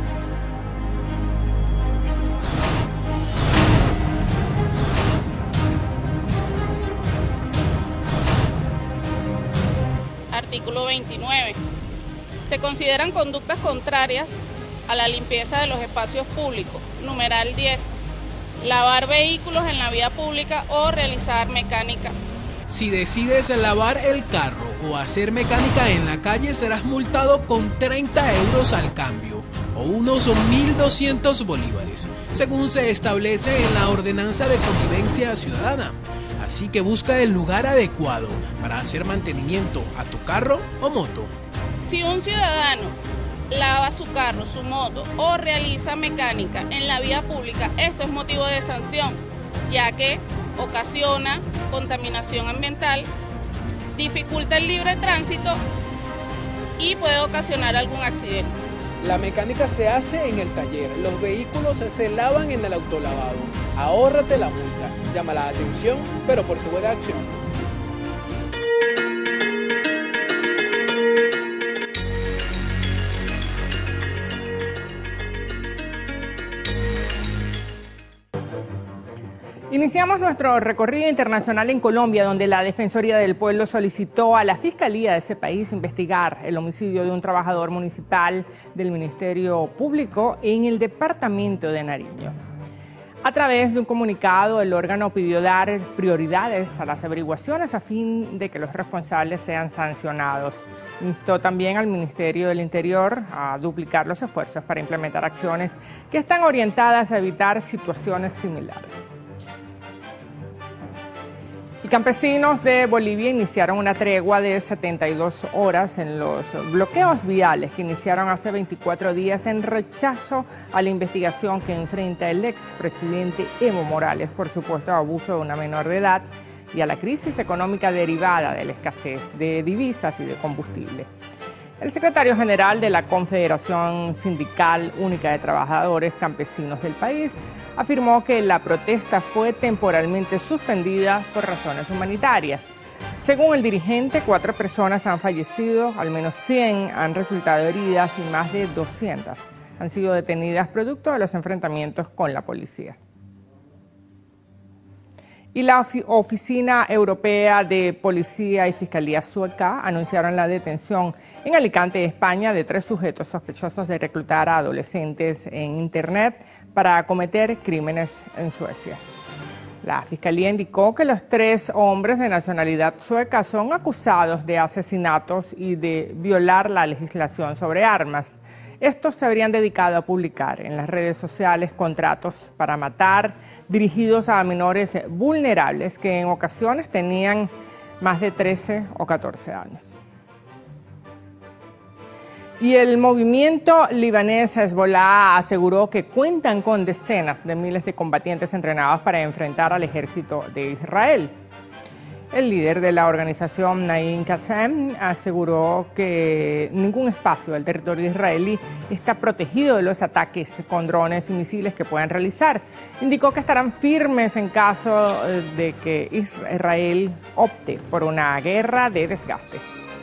Artículo veintinueve. Se consideran conductas contrarias a la limpieza de los espacios públicos. Numeral diez. Lavar vehículos en la vía pública o realizar mecánica. Si decides lavar el carro o hacer mecánica en la calle, serás multado con treinta euros al cambio, o unos mil doscientos bolívares, según se establece en la Ordenanza de Convivencia Ciudadana. Así que busca el lugar adecuado para hacer mantenimiento a tu carro o moto. Si un ciudadano lava su carro, su moto o realiza mecánica en la vía pública, esto es motivo de sanción, ya que ocasiona contaminación ambiental, dificulta el libre tránsito y puede ocasionar algún accidente. La mecánica se hace en el taller, los vehículos se lavan en el autolavado. Ahórrate la multa, llama la atención, pero por tu buena acción. Iniciamos nuestro recorrido internacional en Colombia, donde la Defensoría del Pueblo solicitó a la Fiscalía de ese país investigar el homicidio de un trabajador municipal del Ministerio Público en el departamento de Nariño. A través de un comunicado, el órgano pidió dar prioridades a las averiguaciones a fin de que los responsables sean sancionados. Instó también al Ministerio del Interior a duplicar los esfuerzos para implementar acciones que están orientadas a evitar situaciones similares. Y campesinos de Bolivia iniciaron una tregua de setenta y dos horas en los bloqueos viales que iniciaron hace veinticuatro días en rechazo a la investigación que enfrenta el expresidente Evo Morales por supuesto abuso de una menor de edad y a la crisis económica derivada de la escasez de divisas y de combustible. El secretario general de la Confederación Sindical Única de Trabajadores Campesinos del país afirmó que la protesta fue temporalmente suspendida por razones humanitarias. Según el dirigente, cuatro personas han fallecido, al menos cien han resultado heridas y más de doscientas han sido detenidas producto de los enfrentamientos con la policía. Y la Oficina Europea de Policía y Fiscalía Sueca anunciaron la detención en Alicante, España, de tres sujetos sospechosos de reclutar a adolescentes en Internet para cometer crímenes en Suecia. La Fiscalía indicó que los tres hombres de nacionalidad sueca son acusados de asesinatos y de violar la legislación sobre armas. Estos se habrían dedicado a publicar en las redes sociales contratos para matar dirigidos a menores vulnerables que en ocasiones tenían más de trece o catorce años. Y el movimiento libanés Hezbollah aseguró que cuentan con decenas de miles de combatientes entrenados para enfrentar al ejército de Israel. El líder de la organización, Naim Qassem, aseguró que ningún espacio del territorio israelí está protegido de los ataques con drones y misiles que puedan realizar. Indicó que estarán firmes en caso de que Israel opte por una guerra de desgaste.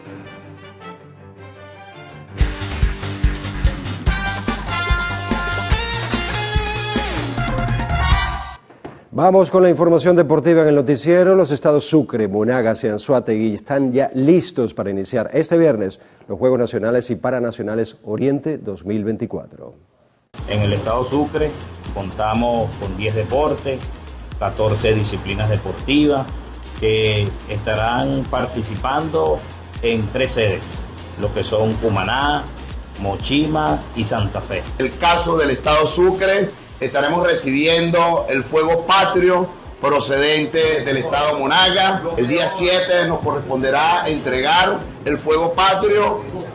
Vamos con la información deportiva en el noticiero. Los estados Sucre, Monagas y Anzoátegui están ya listos para iniciar este viernes los Juegos Nacionales y Paranacionales Oriente dos mil veinticuatro. En el estado Sucre contamos con diez deportes, catorce disciplinas deportivas que estarán participando en tres sedes, lo que son Cumaná, Mochima y Santa Fe. En el caso del estado Sucre, estaremos recibiendo el fuego patrio procedente del estado Monagas. El día siete nos corresponderá entregar el fuego patrio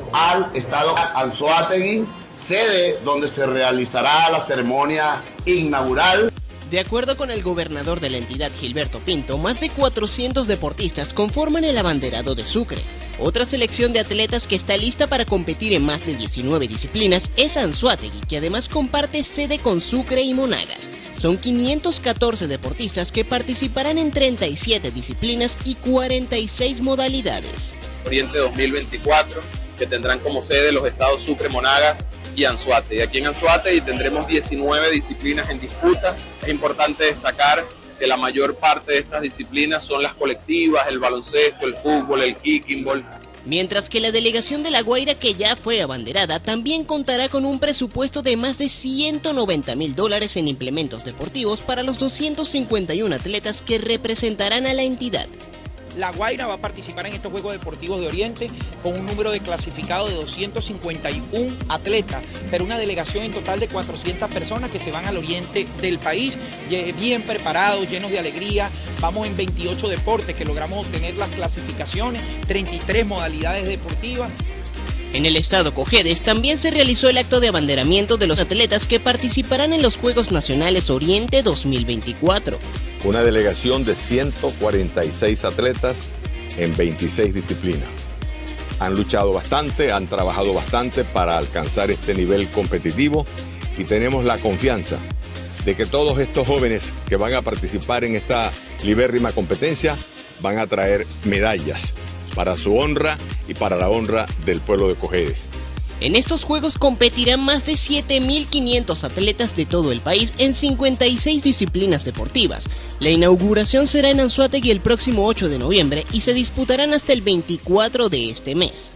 al estado Anzoátegui, sede donde se realizará la ceremonia inaugural. De acuerdo con el gobernador de la entidad, Gilberto Pinto, más de cuatrocientos deportistas conforman el abanderado de Sucre. Otra selección de atletas que está lista para competir en más de diecinueve disciplinas es Anzoátegui, que además comparte sede con Sucre y Monagas. Son quinientos catorce deportistas que participarán en treinta y siete disciplinas y cuarenta y seis modalidades. Oriente dos mil veinticuatro, que tendrán como sede los estados Sucre, Monagas y Anzoátegui. Aquí en Anzoátegui tendremos diecinueve disciplinas en disputa. Es importante destacar que la mayor parte de estas disciplinas son las colectivas, el baloncesto, el fútbol, el kicking ball. Mientras que la delegación de La Guaira, que ya fue abanderada, también contará con un presupuesto de más de ciento noventa mil dólares en implementos deportivos para los doscientos cincuenta y uno atletas que representarán a la entidad. La Guaira va a participar en estos Juegos Deportivos de Oriente con un número de clasificados de doscientos cincuenta y uno atletas, pero una delegación en total de cuatrocientas personas que se van al oriente del país, bien preparados, llenos de alegría. Vamos en veintiocho deportes que logramos obtener las clasificaciones, treinta y tres modalidades deportivas. En el estado Cojedes también se realizó el acto de abanderamiento de los atletas que participarán en los Juegos Nacionales Oriente dos mil veinticuatro. Una delegación de ciento cuarenta y seis atletas en veintiséis disciplinas. Han luchado bastante, han trabajado bastante para alcanzar este nivel competitivo y tenemos la confianza de que todos estos jóvenes que van a participar en esta libérrima competencia van a traer medallas para su honra y para la honra del pueblo de Cojedes. En estos Juegos competirán más de siete mil quinientos atletas de todo el país en cincuenta y seis disciplinas deportivas. La inauguración será en Anzoátegui el próximo ocho de noviembre y se disputarán hasta el veinticuatro de este mes.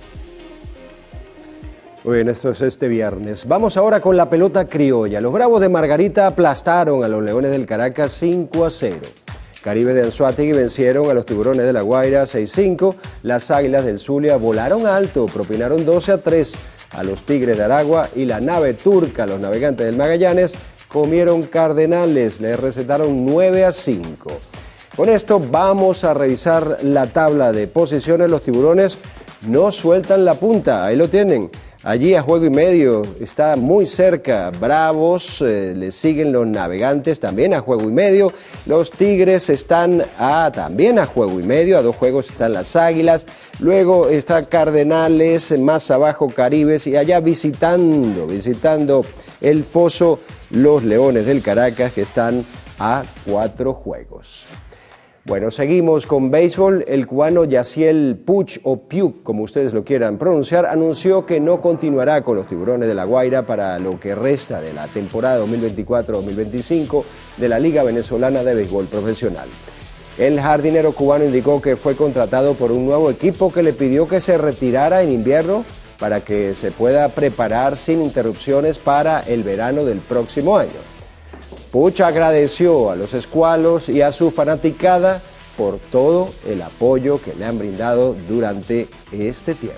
Muy bien, esto es este viernes. Vamos ahora con la pelota criolla. Los Bravos de Margarita aplastaron a los Leones del Caracas cinco a cero. Caribe de Anzoátegui vencieron a los Tiburones de La Guaira seis cinco. Las Águilas del Zulia volaron alto, propinaron doce a tres a los Tigres de Aragua y la nave turca, los Navegantes del Magallanes, comieron Cardenales, les recetaron nueve a cinco. Con esto vamos a revisar la tabla de posiciones. Los Tiburones no sueltan la punta, ahí lo tienen. Allí a juego y medio está muy cerca Bravos, eh, le siguen los Navegantes también a juego y medio. Los Tigres están a, también a juego y medio, a dos juegos están las Águilas. Luego está Cardenales, más abajo Caribes y allá visitando, visitando el Foso, los Leones del Caracas que están a cuatro juegos. Bueno, seguimos con béisbol. El cubano Yaciel Puig, o Piuk, como ustedes lo quieran pronunciar, anunció que no continuará con los Tiburones de La Guaira para lo que resta de la temporada dos mil veinticuatro dos mil veinticinco de la Liga Venezolana de Béisbol Profesional. El jardinero cubano indicó que fue contratado por un nuevo equipo que le pidió que se retirara en invierno para que se pueda preparar sin interrupciones para el verano del próximo año. Puig agradeció a los escualos y a su fanaticada por todo el apoyo que le han brindado durante este tiempo.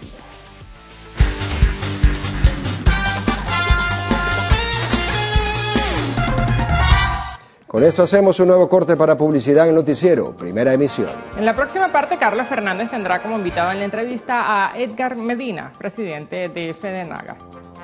Con esto hacemos un nuevo corte para publicidad en el noticiero, primera emisión. En la próxima parte, Carlos Fernández tendrá como invitado en la entrevista a Edgar Medina, presidente de FEDENAGA.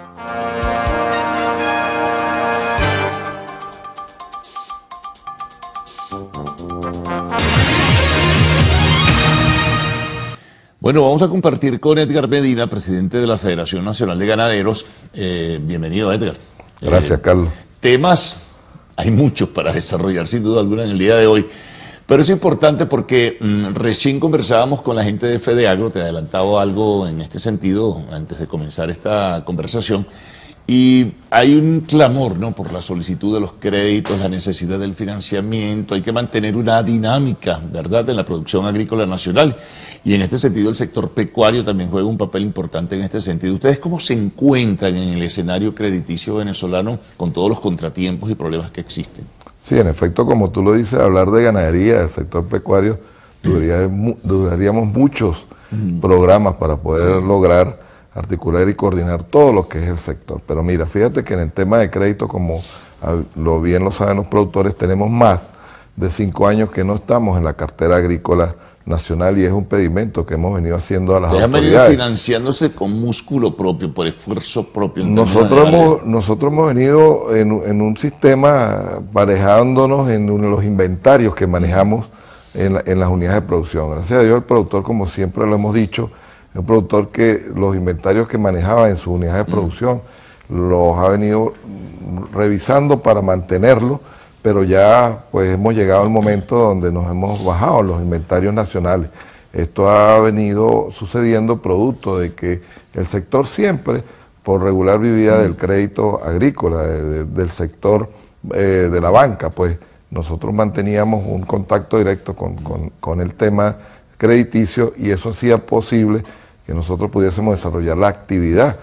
Bueno, vamos a compartir con Edgar Medina, presidente de la Federación Nacional de Ganaderos. Eh, bienvenido, Edgar. Gracias, eh, Carlos. Temas, hay muchos para desarrollar, sin duda alguna, en el día de hoy. Pero es importante porque mmm, recién conversábamos con la gente de FEDEAGRO, te he adelantado algo en este sentido antes de comenzar esta conversación. Y hay un clamor, ¿no?, por la solicitud de los créditos, la necesidad del financiamiento. Hay que mantener una dinámica, ¿verdad?, en la producción agrícola nacional. Y en este sentido el sector pecuario también juega un papel importante en este sentido. ¿Ustedes cómo se encuentran en el escenario crediticio venezolano con todos los contratiempos y problemas que existen? Sí, en efecto, como tú lo dices, hablar de ganadería, del sector pecuario, duraría, duraríamos muchos mm. programas para poder sí. lograr articular y coordinar todo lo que es el sector. Pero mira, fíjate que en el tema de crédito, como lo bien lo saben los productores, tenemos más de cinco años que no estamos en la cartera agrícola nacional y es un pedimento que hemos venido haciendo a las Ustedes han venido autoridades. financiándose con músculo propio, por esfuerzo propio. en Nosotros términos legales. hemos, nosotros hemos venido en, en un sistema parejándonos en un- los inventarios que manejamos en, la- en las unidades de producción. Gracias a Dios el productor, como siempre lo hemos dicho, es un productor que los inventarios que manejaba en sus unidades de producción los ha venido revisando para mantenerlos, pero ya pues hemos llegado al momento donde nos hemos bajado los inventarios nacionales. Esto ha venido sucediendo producto de que el sector siempre, por regular, vivía del crédito agrícola, de- de- del sector eh, de la banca, pues nosotros manteníamos un contacto directo con, con- con el tema crediticio y eso hacía posible que nosotros pudiésemos desarrollar la actividad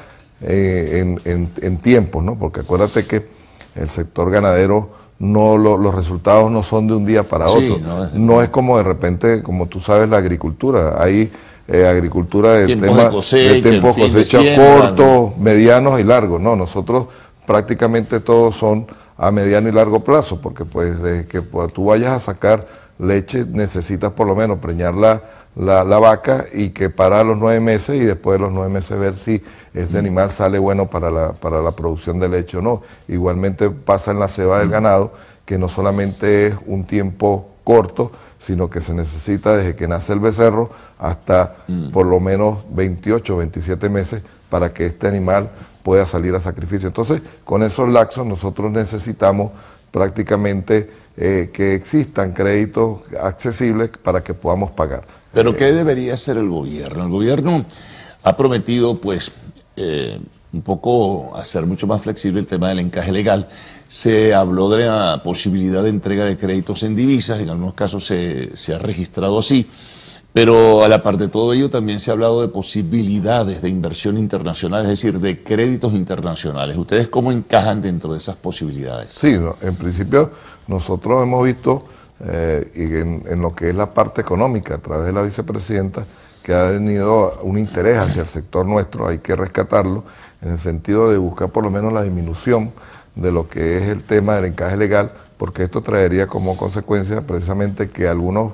eh, en, en, en tiempo, ¿no? Porque acuérdate que el sector ganadero, no lo- los resultados no son de un día para Sí, otro. no es- No es como de repente, como tú sabes, la agricultura. Hay eh, agricultura de Tiempos tema de cosecha, de tiempos en fin, de cosecha siembra, cortos, medianos y largos. No, nosotros prácticamente todos son a mediano y largo plazo, porque pues de que pues, tú vayas a sacar leche necesitas por lo menos preñar la, la, la vaca y que para los nueve meses y después de los nueve meses ver si este animal sale bueno para la, para la producción de leche o no. Igualmente pasa en la ceba del ganado, que no solamente es un tiempo corto, sino que se necesita desde que nace el becerro hasta por lo menos veintiocho, veintisiete meses para que este animal pueda salir a sacrificio. Entonces, con esos lapsos nosotros necesitamos prácticamente eh, que existan créditos accesibles para que podamos pagar. Pero ¿qué debería hacer el gobierno? El gobierno ha prometido, pues, eh, un poco hacer mucho más flexible el tema del encaje legal. Se habló de la posibilidad de entrega de créditos en divisas, en algunos casos se, se ha registrado así, pero a la par de todo ello también se ha hablado de posibilidades de inversión internacional, es decir, de créditos internacionales. ¿Ustedes cómo encajan dentro de esas posibilidades? Sí, no, en principio nosotros hemos visto eh, y en, en lo que es la parte económica a través de la vicepresidenta que ha venido un interés hacia el sector nuestro, hay que rescatarlo en el sentido de buscar por lo menos la disminución de lo que es el tema del encaje legal, porque esto traería como consecuencia precisamente que algunos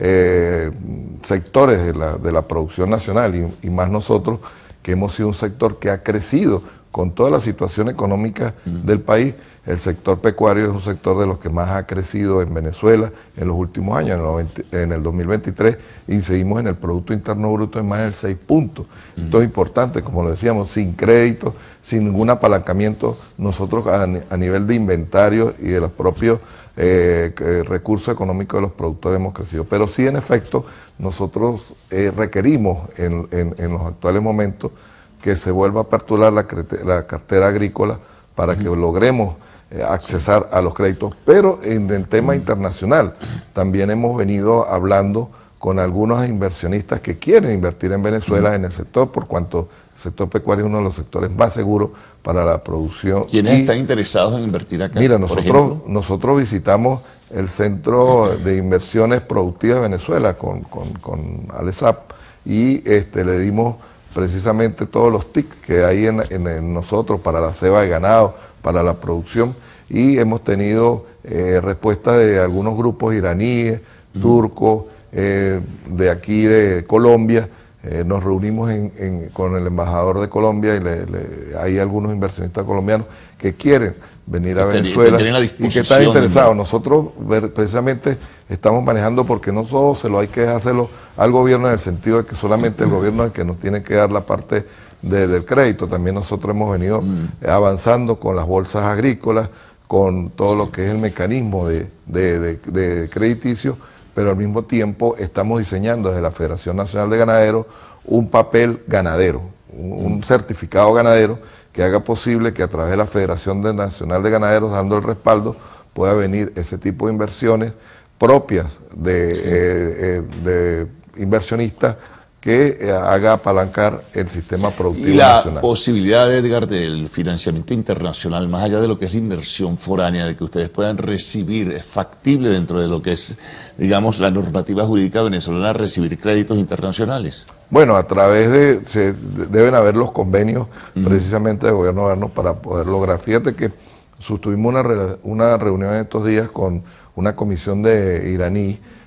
eh, sectores de la, de la producción nacional y, y más nosotros, que hemos sido un sector que ha crecido con toda la situación económica del país. El sector pecuario es un sector de los que más ha crecido en Venezuela en los últimos años, en el, noventa, en el dos mil veintitrés, y seguimos en el Producto Interno Bruto en más del seis puntos. Esto es importante, como lo decíamos, sin crédito, sin ningún apalancamiento, nosotros a, a nivel de inventario y de los propios eh, recursos económicos de los productores hemos crecido. Pero sí, en efecto, nosotros eh, requerimos en, en, en los actuales momentos que se vuelva a aperturar la, la cartera agrícola para uh-huh. que logremos eh, accesar a los créditos. Pero en el tema uh-huh. internacional también hemos venido hablando con algunos inversionistas que quieren invertir en Venezuela uh-huh. en el sector, por cuanto el sector pecuario es uno de los sectores más seguros para la producción. ¿Quiénes y, están interesados en invertir acá? Mira, nosotros, nosotros visitamos el Centro de Inversiones Productivas de Venezuela con, con, con ALESAP y este, le dimos precisamente todos los T I C que hay en, en, en nosotros para la ceba de ganado, para la producción, y hemos tenido eh, respuesta de algunos grupos iraníes, mm. turcos, eh, de aquí de Colombia. Eh, nos reunimos en, en, con el embajador de Colombia y le, le, hay algunos inversionistas colombianos que quieren venir a Venezuela y que están interesados. Nosotros ver, precisamente estamos manejando porque no solo se lo hay que dejárselo al gobierno en el sentido de que solamente el gobierno es el que nos tiene que dar la parte de, del crédito. También nosotros hemos venido mm. avanzando con las bolsas agrícolas, con todo sí. lo que es el mecanismo de, de, de, de crediticio, pero al mismo tiempo estamos diseñando desde la Federación Nacional de Ganaderos un papel ganadero, un, un certificado ganadero que haga posible que a través de la Federación de Nacional de Ganaderos, dando el respaldo, pueda venir ese tipo de inversiones propias de, sí. eh, eh, de inversionistas que eh, haga apalancar el sistema productivo y la nacional. Posibilidad, Edgar, del financiamiento internacional, más allá de lo que es la inversión foránea, de que ustedes puedan recibir, es factible dentro de lo que es, digamos, la normativa jurídica venezolana, recibir créditos internacionales. Bueno, a través de, se, deben haber los convenios uh-huh. precisamente del gobierno gobierno para poder lograr. Fíjate que sostuvimos una, una reunión en estos días con una comisión de iraní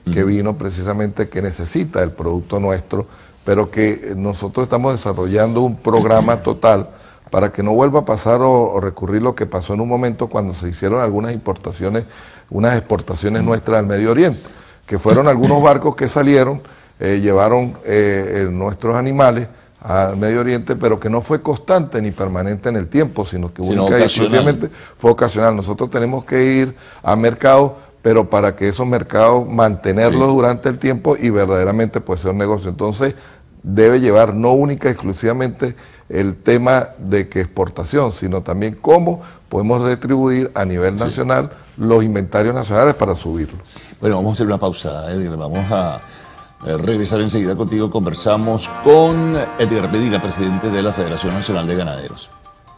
que vino precisamente, que necesita el producto nuestro, pero que nosotros estamos desarrollando un programa total para que no vuelva a pasar o, o recurrir lo que pasó en un momento cuando se hicieron algunas importaciones, unas exportaciones nuestras al Medio Oriente, que fueron algunos barcos que salieron, eh, llevaron eh, eh, nuestros animales al Medio Oriente, pero que no fue constante ni permanente en el tiempo, sino que Sino única y exclusivamente fue ocasional. Nosotros tenemos que ir a mercados, pero para que esos mercados mantenerlos sí. durante el tiempo y verdaderamente pues sea un negocio. Entonces debe llevar no única y exclusivamente el tema de que exportación, sino también cómo podemos retribuir a nivel nacional sí. los inventarios nacionales para subirlos. Bueno, vamos a hacer una pausa, Edgar. Vamos a eh, regresar enseguida contigo. Conversamos con Edgar Medina, presidente de la Federación Nacional de Ganaderos.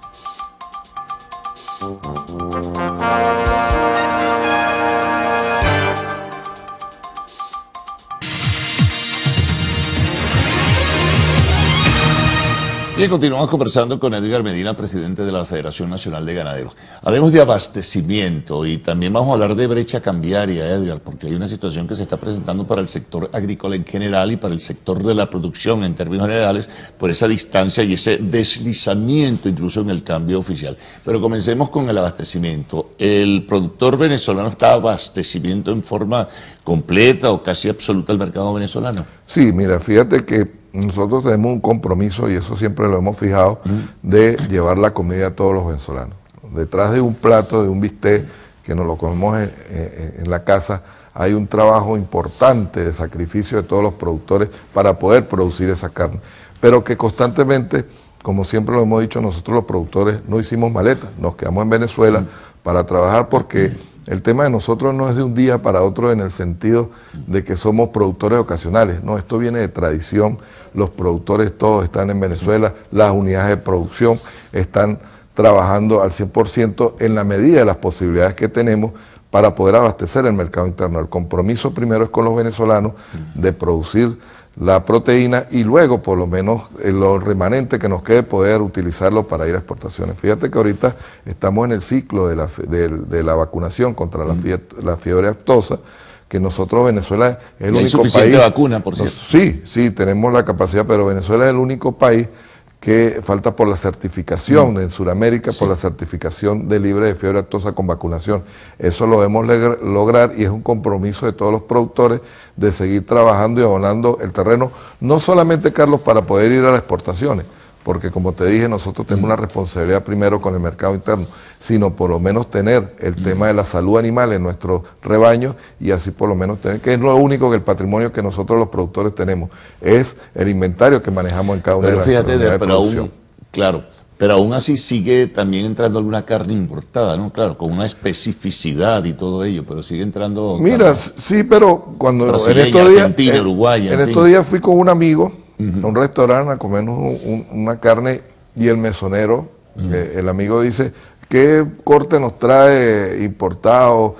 Bien, continuamos conversando con Edgar Medina, presidente de la Federación Nacional de Ganaderos. Hablemos de abastecimiento y también vamos a hablar de brecha cambiaria, Edgar, porque hay una situación que se está presentando para el sector agrícola en general y para el sector de la producción en términos generales por esa distancia y ese deslizamiento incluso en el cambio oficial. Pero comencemos con el abastecimiento. ¿El productor venezolano está abastecimiento en forma completa o casi absoluta al mercado venezolano? Sí, mira, fíjate que nosotros tenemos un compromiso, y eso siempre lo hemos fijado, de llevar la comida a todos los venezolanos. Detrás de un plato, de un bistec, que nos lo comemos en, en, en la casa, hay un trabajo importante de sacrificio de todos los productores para poder producir esa carne. Pero que constantemente, como siempre lo hemos dicho, nosotros los productores no hicimos maletas, nos quedamos en Venezuela para trabajar porque el tema de nosotros no es de un día para otro en el sentido de que somos productores ocasionales, no, esto viene de tradición, los productores todos están en Venezuela, las unidades de producción están trabajando al cien por ciento en la medida de las posibilidades que tenemos para poder abastecer el mercado interno. El compromiso primero es con los venezolanos de producir la proteína y luego por lo menos eh, lo remanente que nos quede poder utilizarlo para ir a exportaciones. Fíjate que ahorita estamos en el ciclo de la, de, de la vacunación contra la, fie, la fiebre aftosa, que nosotros, Venezuela es el único país... ¿Hay suficiente vacuna, por cierto? Sí, sí, tenemos la capacidad, pero Venezuela es el único país que falta por la certificación mm. en Sudamérica, sí. por la certificación de libre de fiebre aftosa con vacunación. Eso lo debemos lograr y es un compromiso de todos los productores de seguir trabajando y abonando el terreno, no solamente, Carlos, para poder ir a las exportaciones, porque como te dije, nosotros tenemos mm. una responsabilidad primero con el mercado interno, sino por lo menos tener el mm. tema de la salud animal en nuestro rebaño y así por lo menos tener, que es lo único que el patrimonio que nosotros los productores tenemos, es el inventario que manejamos en cada una pero de las fíjate, unidades de pero producción. Aún, claro, pero aún así sigue también entrando alguna carne importada, ¿no? Claro, con una especificidad y todo ello, pero sigue entrando... Mira, carne, sí, pero cuando en estos días, en, Uruguay, en, en estos días fui con un amigo a un restaurante a comernos un, un, una carne y el mesonero, uh-huh. eh, el amigo dice, ¿qué corte nos trae importado,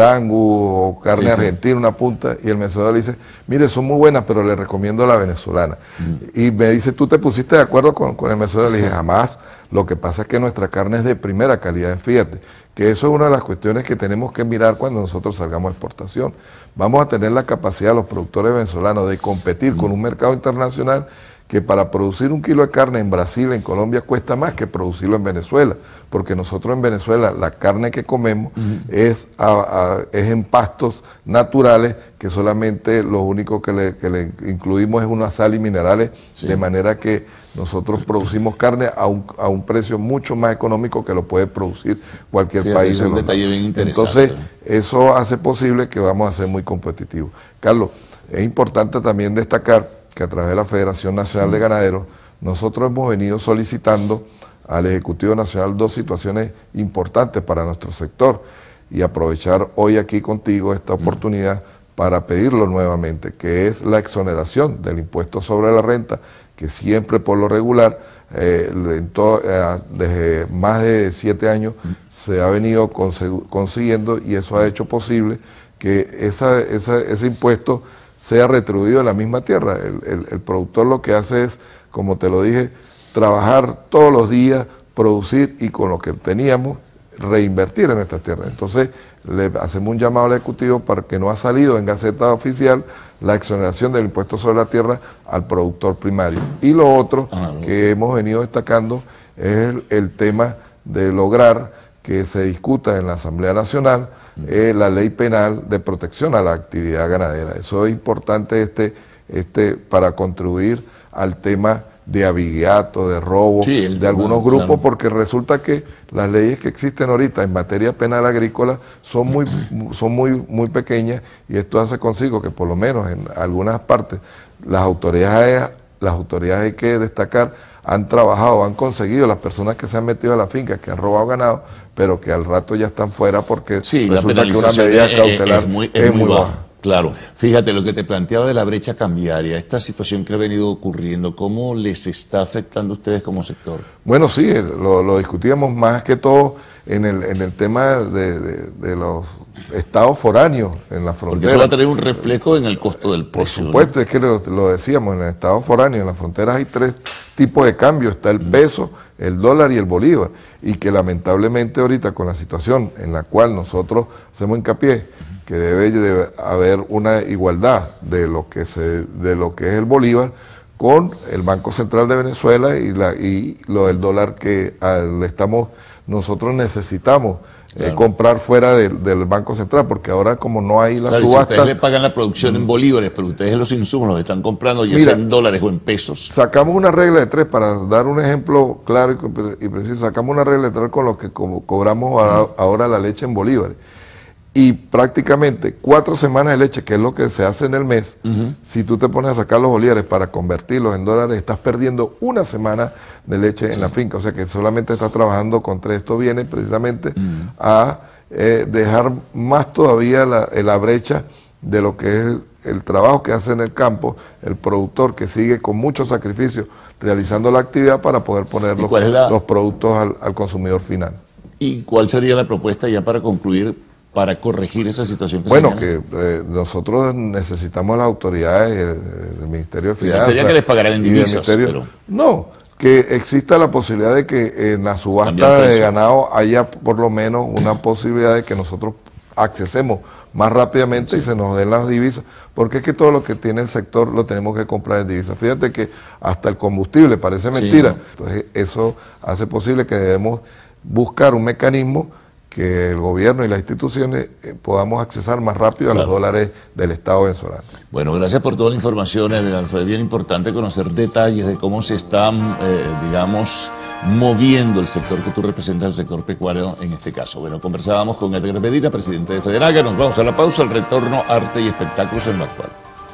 brangu o carne sí, argentina, sí. una punta? Y el mesonero le dice, mire, son muy buenas, pero le recomiendo la venezolana. Uh-huh. Y me dice, ¿tú te pusiste de acuerdo con, con el mesonero? Le dije, jamás. Lo que pasa es que nuestra carne es de primera calidad, fíjate, que eso es una de las cuestiones que tenemos que mirar cuando nosotros salgamos a exportación. Vamos a tener la capacidad, los productores venezolanos, de competir mm. con un mercado internacional que para producir un kilo de carne en Brasil, en Colombia, cuesta más que producirlo en Venezuela, porque nosotros en Venezuela la carne que comemos mm. es, a, a, es en pastos naturales, que solamente lo único que le, que le incluimos es una sal y minerales, sí. de manera que nosotros producimos carne a un, a un precio mucho más económico que lo puede producir cualquier sí, país. Es un detalle bien interesante. Entonces, eso hace posible que vamos a ser muy competitivos. Carlos, es importante también destacar que a través de la Federación Nacional de Ganaderos, nosotros hemos venido solicitando al Ejecutivo Nacional dos situaciones importantes para nuestro sector y aprovechar hoy aquí contigo esta oportunidad para pedirlo nuevamente, que es la exoneración del impuesto sobre la renta, que siempre por lo regular, eh, en to, eh, desde más de siete años, se ha venido consiguiendo y eso ha hecho posible que esa, esa, ese impuesto sea retribuido en la misma tierra. El, el, el productor lo que hace es, como te lo dije, trabajar todos los días, producir y con lo que teníamos, reinvertir en nuestras tierras. Entonces, le hacemos un llamado al Ejecutivo para que no ha salido en Gaceta Oficial la exoneración del impuesto sobre la tierra al productor primario. Y lo otro ah, no. que hemos venido destacando es el, el tema de lograr que se discuta en la Asamblea Nacional eh, la ley penal de protección a la actividad ganadera. Eso es importante este, este, para contribuir al tema de abigeato, de robo, sí, el, de algunos bueno, grupos, claro. porque resulta que las leyes que existen ahorita en materia penal agrícola son muy, son muy, muy pequeñas, y esto hace consigo que por lo menos en algunas partes las autoridades, las autoridades hay que destacar, han trabajado, han conseguido, las personas que se han metido a la finca, que han robado ganado, pero que al rato ya están fuera porque sí, resulta que una medida es, cautelar es muy, es es muy baja. baja. Claro, fíjate lo que te planteaba de la brecha cambiaria, esta situación que ha venido ocurriendo, ¿cómo les está afectando a ustedes como sector? Bueno, sí, lo, lo discutíamos más que todo en el, en el tema de, de, de los estados foráneos en la frontera. Porque eso va a tener un reflejo en el costo del precio. Por supuesto, ¿no? Es que lo, lo decíamos, en el estado foráneo, en las fronteras hay tres tipos de cambio, está el peso, el dólar y el bolívar, y que lamentablemente ahorita con la situación en la cual nosotros hacemos hincapié, que debe de haber una igualdad de lo que se de lo que es el bolívar con el Banco Central de Venezuela y la y lo del dólar que le estamos nosotros necesitamos claro. eh, comprar fuera de, del Banco Central, porque ahora como no hay la claro, subasta. Si ustedes le pagan la producción en bolívares, pero ustedes los insumos los están comprando ya sea en dólares o en pesos. Sacamos una regla de tres, para dar un ejemplo claro y preciso, sacamos una regla de tres con lo que como cobramos ahora, ahora la leche en bolívares. Y prácticamente cuatro semanas de leche, que es lo que se hace en el mes, uh-huh. si tú te pones a sacar los bolívares para convertirlos en dólares, estás perdiendo una semana de leche sí. en la finca. O sea que solamente estás trabajando con tres. Esto viene precisamente uh-huh. a eh, dejar más todavía la, la brecha de lo que es el, el trabajo que hace en el campo el productor, que sigue con mucho sacrificio realizando la actividad para poder poner los, la... los productos al, al consumidor final. ¿Y cuál sería la propuesta ya para concluir, para corregir esa situación? Que bueno, que eh, nosotros necesitamos las autoridades del de Ministerio de Finanzas. Sería que les pagaran en divisas, pero... No, que exista la posibilidad de que en la subasta de ganado haya por lo menos una posibilidad de que nosotros accesemos más rápidamente sí. y se nos den las divisas, porque es que todo lo que tiene el sector lo tenemos que comprar en divisas. Fíjate que hasta el combustible parece mentira. Sí, ¿no? Entonces eso hace posible que debemos buscar un mecanismo que el gobierno y las instituciones eh, podamos accesar más rápido claro. a los dólares del Estado venezolano. Bueno, gracias por toda la información, Edgar. Fue bien importante conocer detalles de cómo se está, eh, digamos, moviendo el sector que tú representas, el sector pecuario en este caso. Bueno, conversábamos con Edgar Medina, presidente de Federaga. Nos vamos a la pausa, el retorno Arte y Espectáculos en lo actual.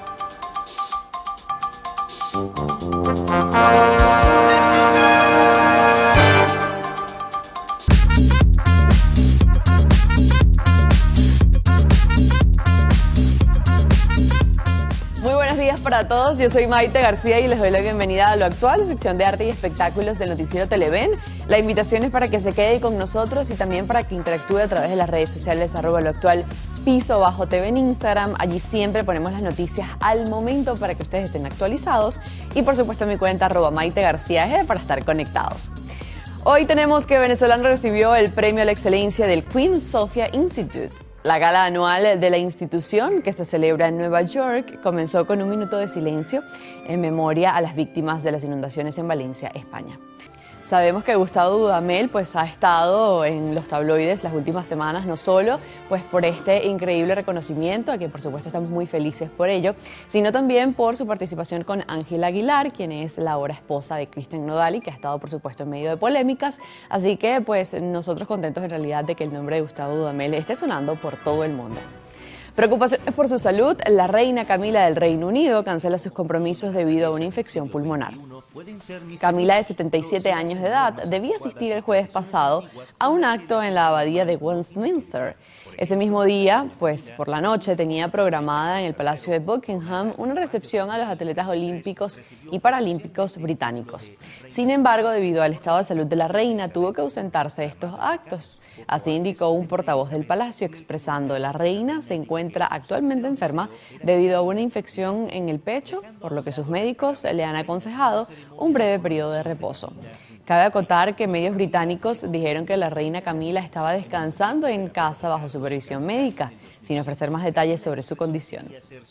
Para todos, yo soy Maite García y les doy la bienvenida a Lo Actual, sección de arte y espectáculos del noticiero Televen. La invitación es para que se quede con nosotros y también para que interactúe a través de las redes sociales arroba Lo Actual, piso bajo T V en Instagram. Allí siempre ponemos las noticias al momento para que ustedes estén actualizados, y por supuesto mi cuenta arroba Maite García G para estar conectados. Hoy tenemos que Venezolano recibió el premio a la excelencia del Queen Sofia Institute. La gala anual de la institución, que se celebra en Nueva York, comenzó con un minuto de silencio en memoria a las víctimas de las inundaciones en Valencia, España. Sabemos que Gustavo Dudamel pues, ha estado en los tabloides las últimas semanas, no solo pues, por este increíble reconocimiento, a quien por supuesto estamos muy felices por ello, sino también por su participación con Ángela Aguilar, quien es la ahora esposa de Cristian Nodal y que ha estado por supuesto en medio de polémicas. Así que pues nosotros contentos en realidad de que el nombre de Gustavo Dudamel esté sonando por todo el mundo. Preocupaciones por su salud, la reina Camila del Reino Unido cancela sus compromisos debido a una infección pulmonar. Camila, de setenta y siete años de edad, debía asistir el jueves pasado a un acto en la abadía de Westminster. Ese mismo día, pues por la noche, tenía programada en el Palacio de Buckingham una recepción a los atletas olímpicos y paralímpicos británicos. Sin embargo, debido al estado de salud de la reina, tuvo que ausentarse de estos actos. Así indicó un portavoz del palacio, expresando: la reina se encuentra actualmente enferma debido a una infección en el pecho, por lo que sus médicos le han aconsejado un breve periodo de reposo. Cabe acotar que medios británicos dijeron que la reina Camila estaba descansando en casa bajo supervisión médica, sin ofrecer más detalles sobre su condición.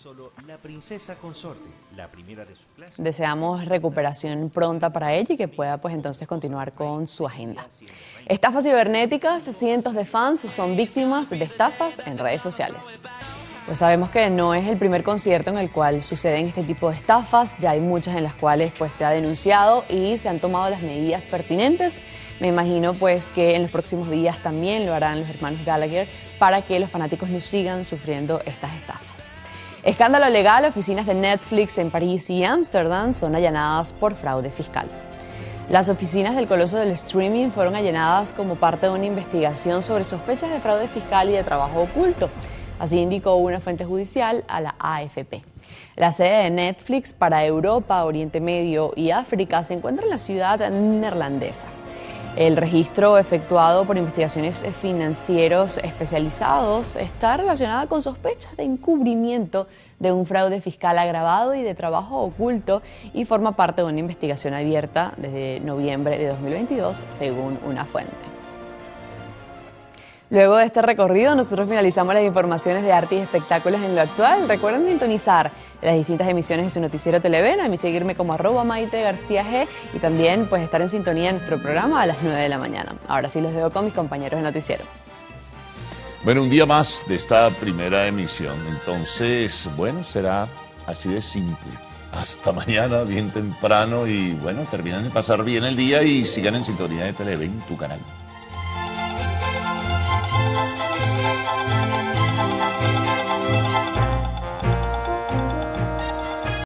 Deseamos recuperación pronta para ella y que pueda pues entonces continuar con su agenda. Estafas cibernéticas, cientos de fans son víctimas de estafas en redes sociales. Pues sabemos que no es el primer concierto en el cual suceden este tipo de estafas, ya hay muchas en las cuales pues se ha denunciado y se han tomado las medidas pertinentes. Me imagino pues que en los próximos días también lo harán los hermanos Gallagher para que los fanáticos no sigan sufriendo estas estafas. Escándalo legal, oficinas de Netflix en París y Ámsterdam son allanadas por fraude fiscal. Las oficinas del coloso del streaming fueron allanadas como parte de una investigación sobre sospechas de fraude fiscal y de trabajo oculto. Así indicó una fuente judicial a la A F P. La sede de Netflix para Europa, Oriente Medio y África se encuentra en la ciudad neerlandesa. El registro efectuado por investigaciones financieros especializados está relacionado con sospechas de encubrimiento de un fraude fiscal agravado y de trabajo oculto y forma parte de una investigación abierta desde noviembre de dos mil veintidós, según una fuente. Luego de este recorrido, nosotros finalizamos las informaciones de arte y espectáculos en lo actual. Recuerden sintonizar las distintas emisiones de su noticiero Televen, a mí seguirme como arroba Maite García G y también pues estar en sintonía de nuestro programa a las nueve de la mañana. Ahora sí los dejo con mis compañeros de noticiero. Bueno, un día más de esta primera emisión. Entonces, bueno, será así de simple. Hasta mañana, bien temprano y bueno, terminen de pasar bien el día y sigan en sintonía de Televen, tu canal.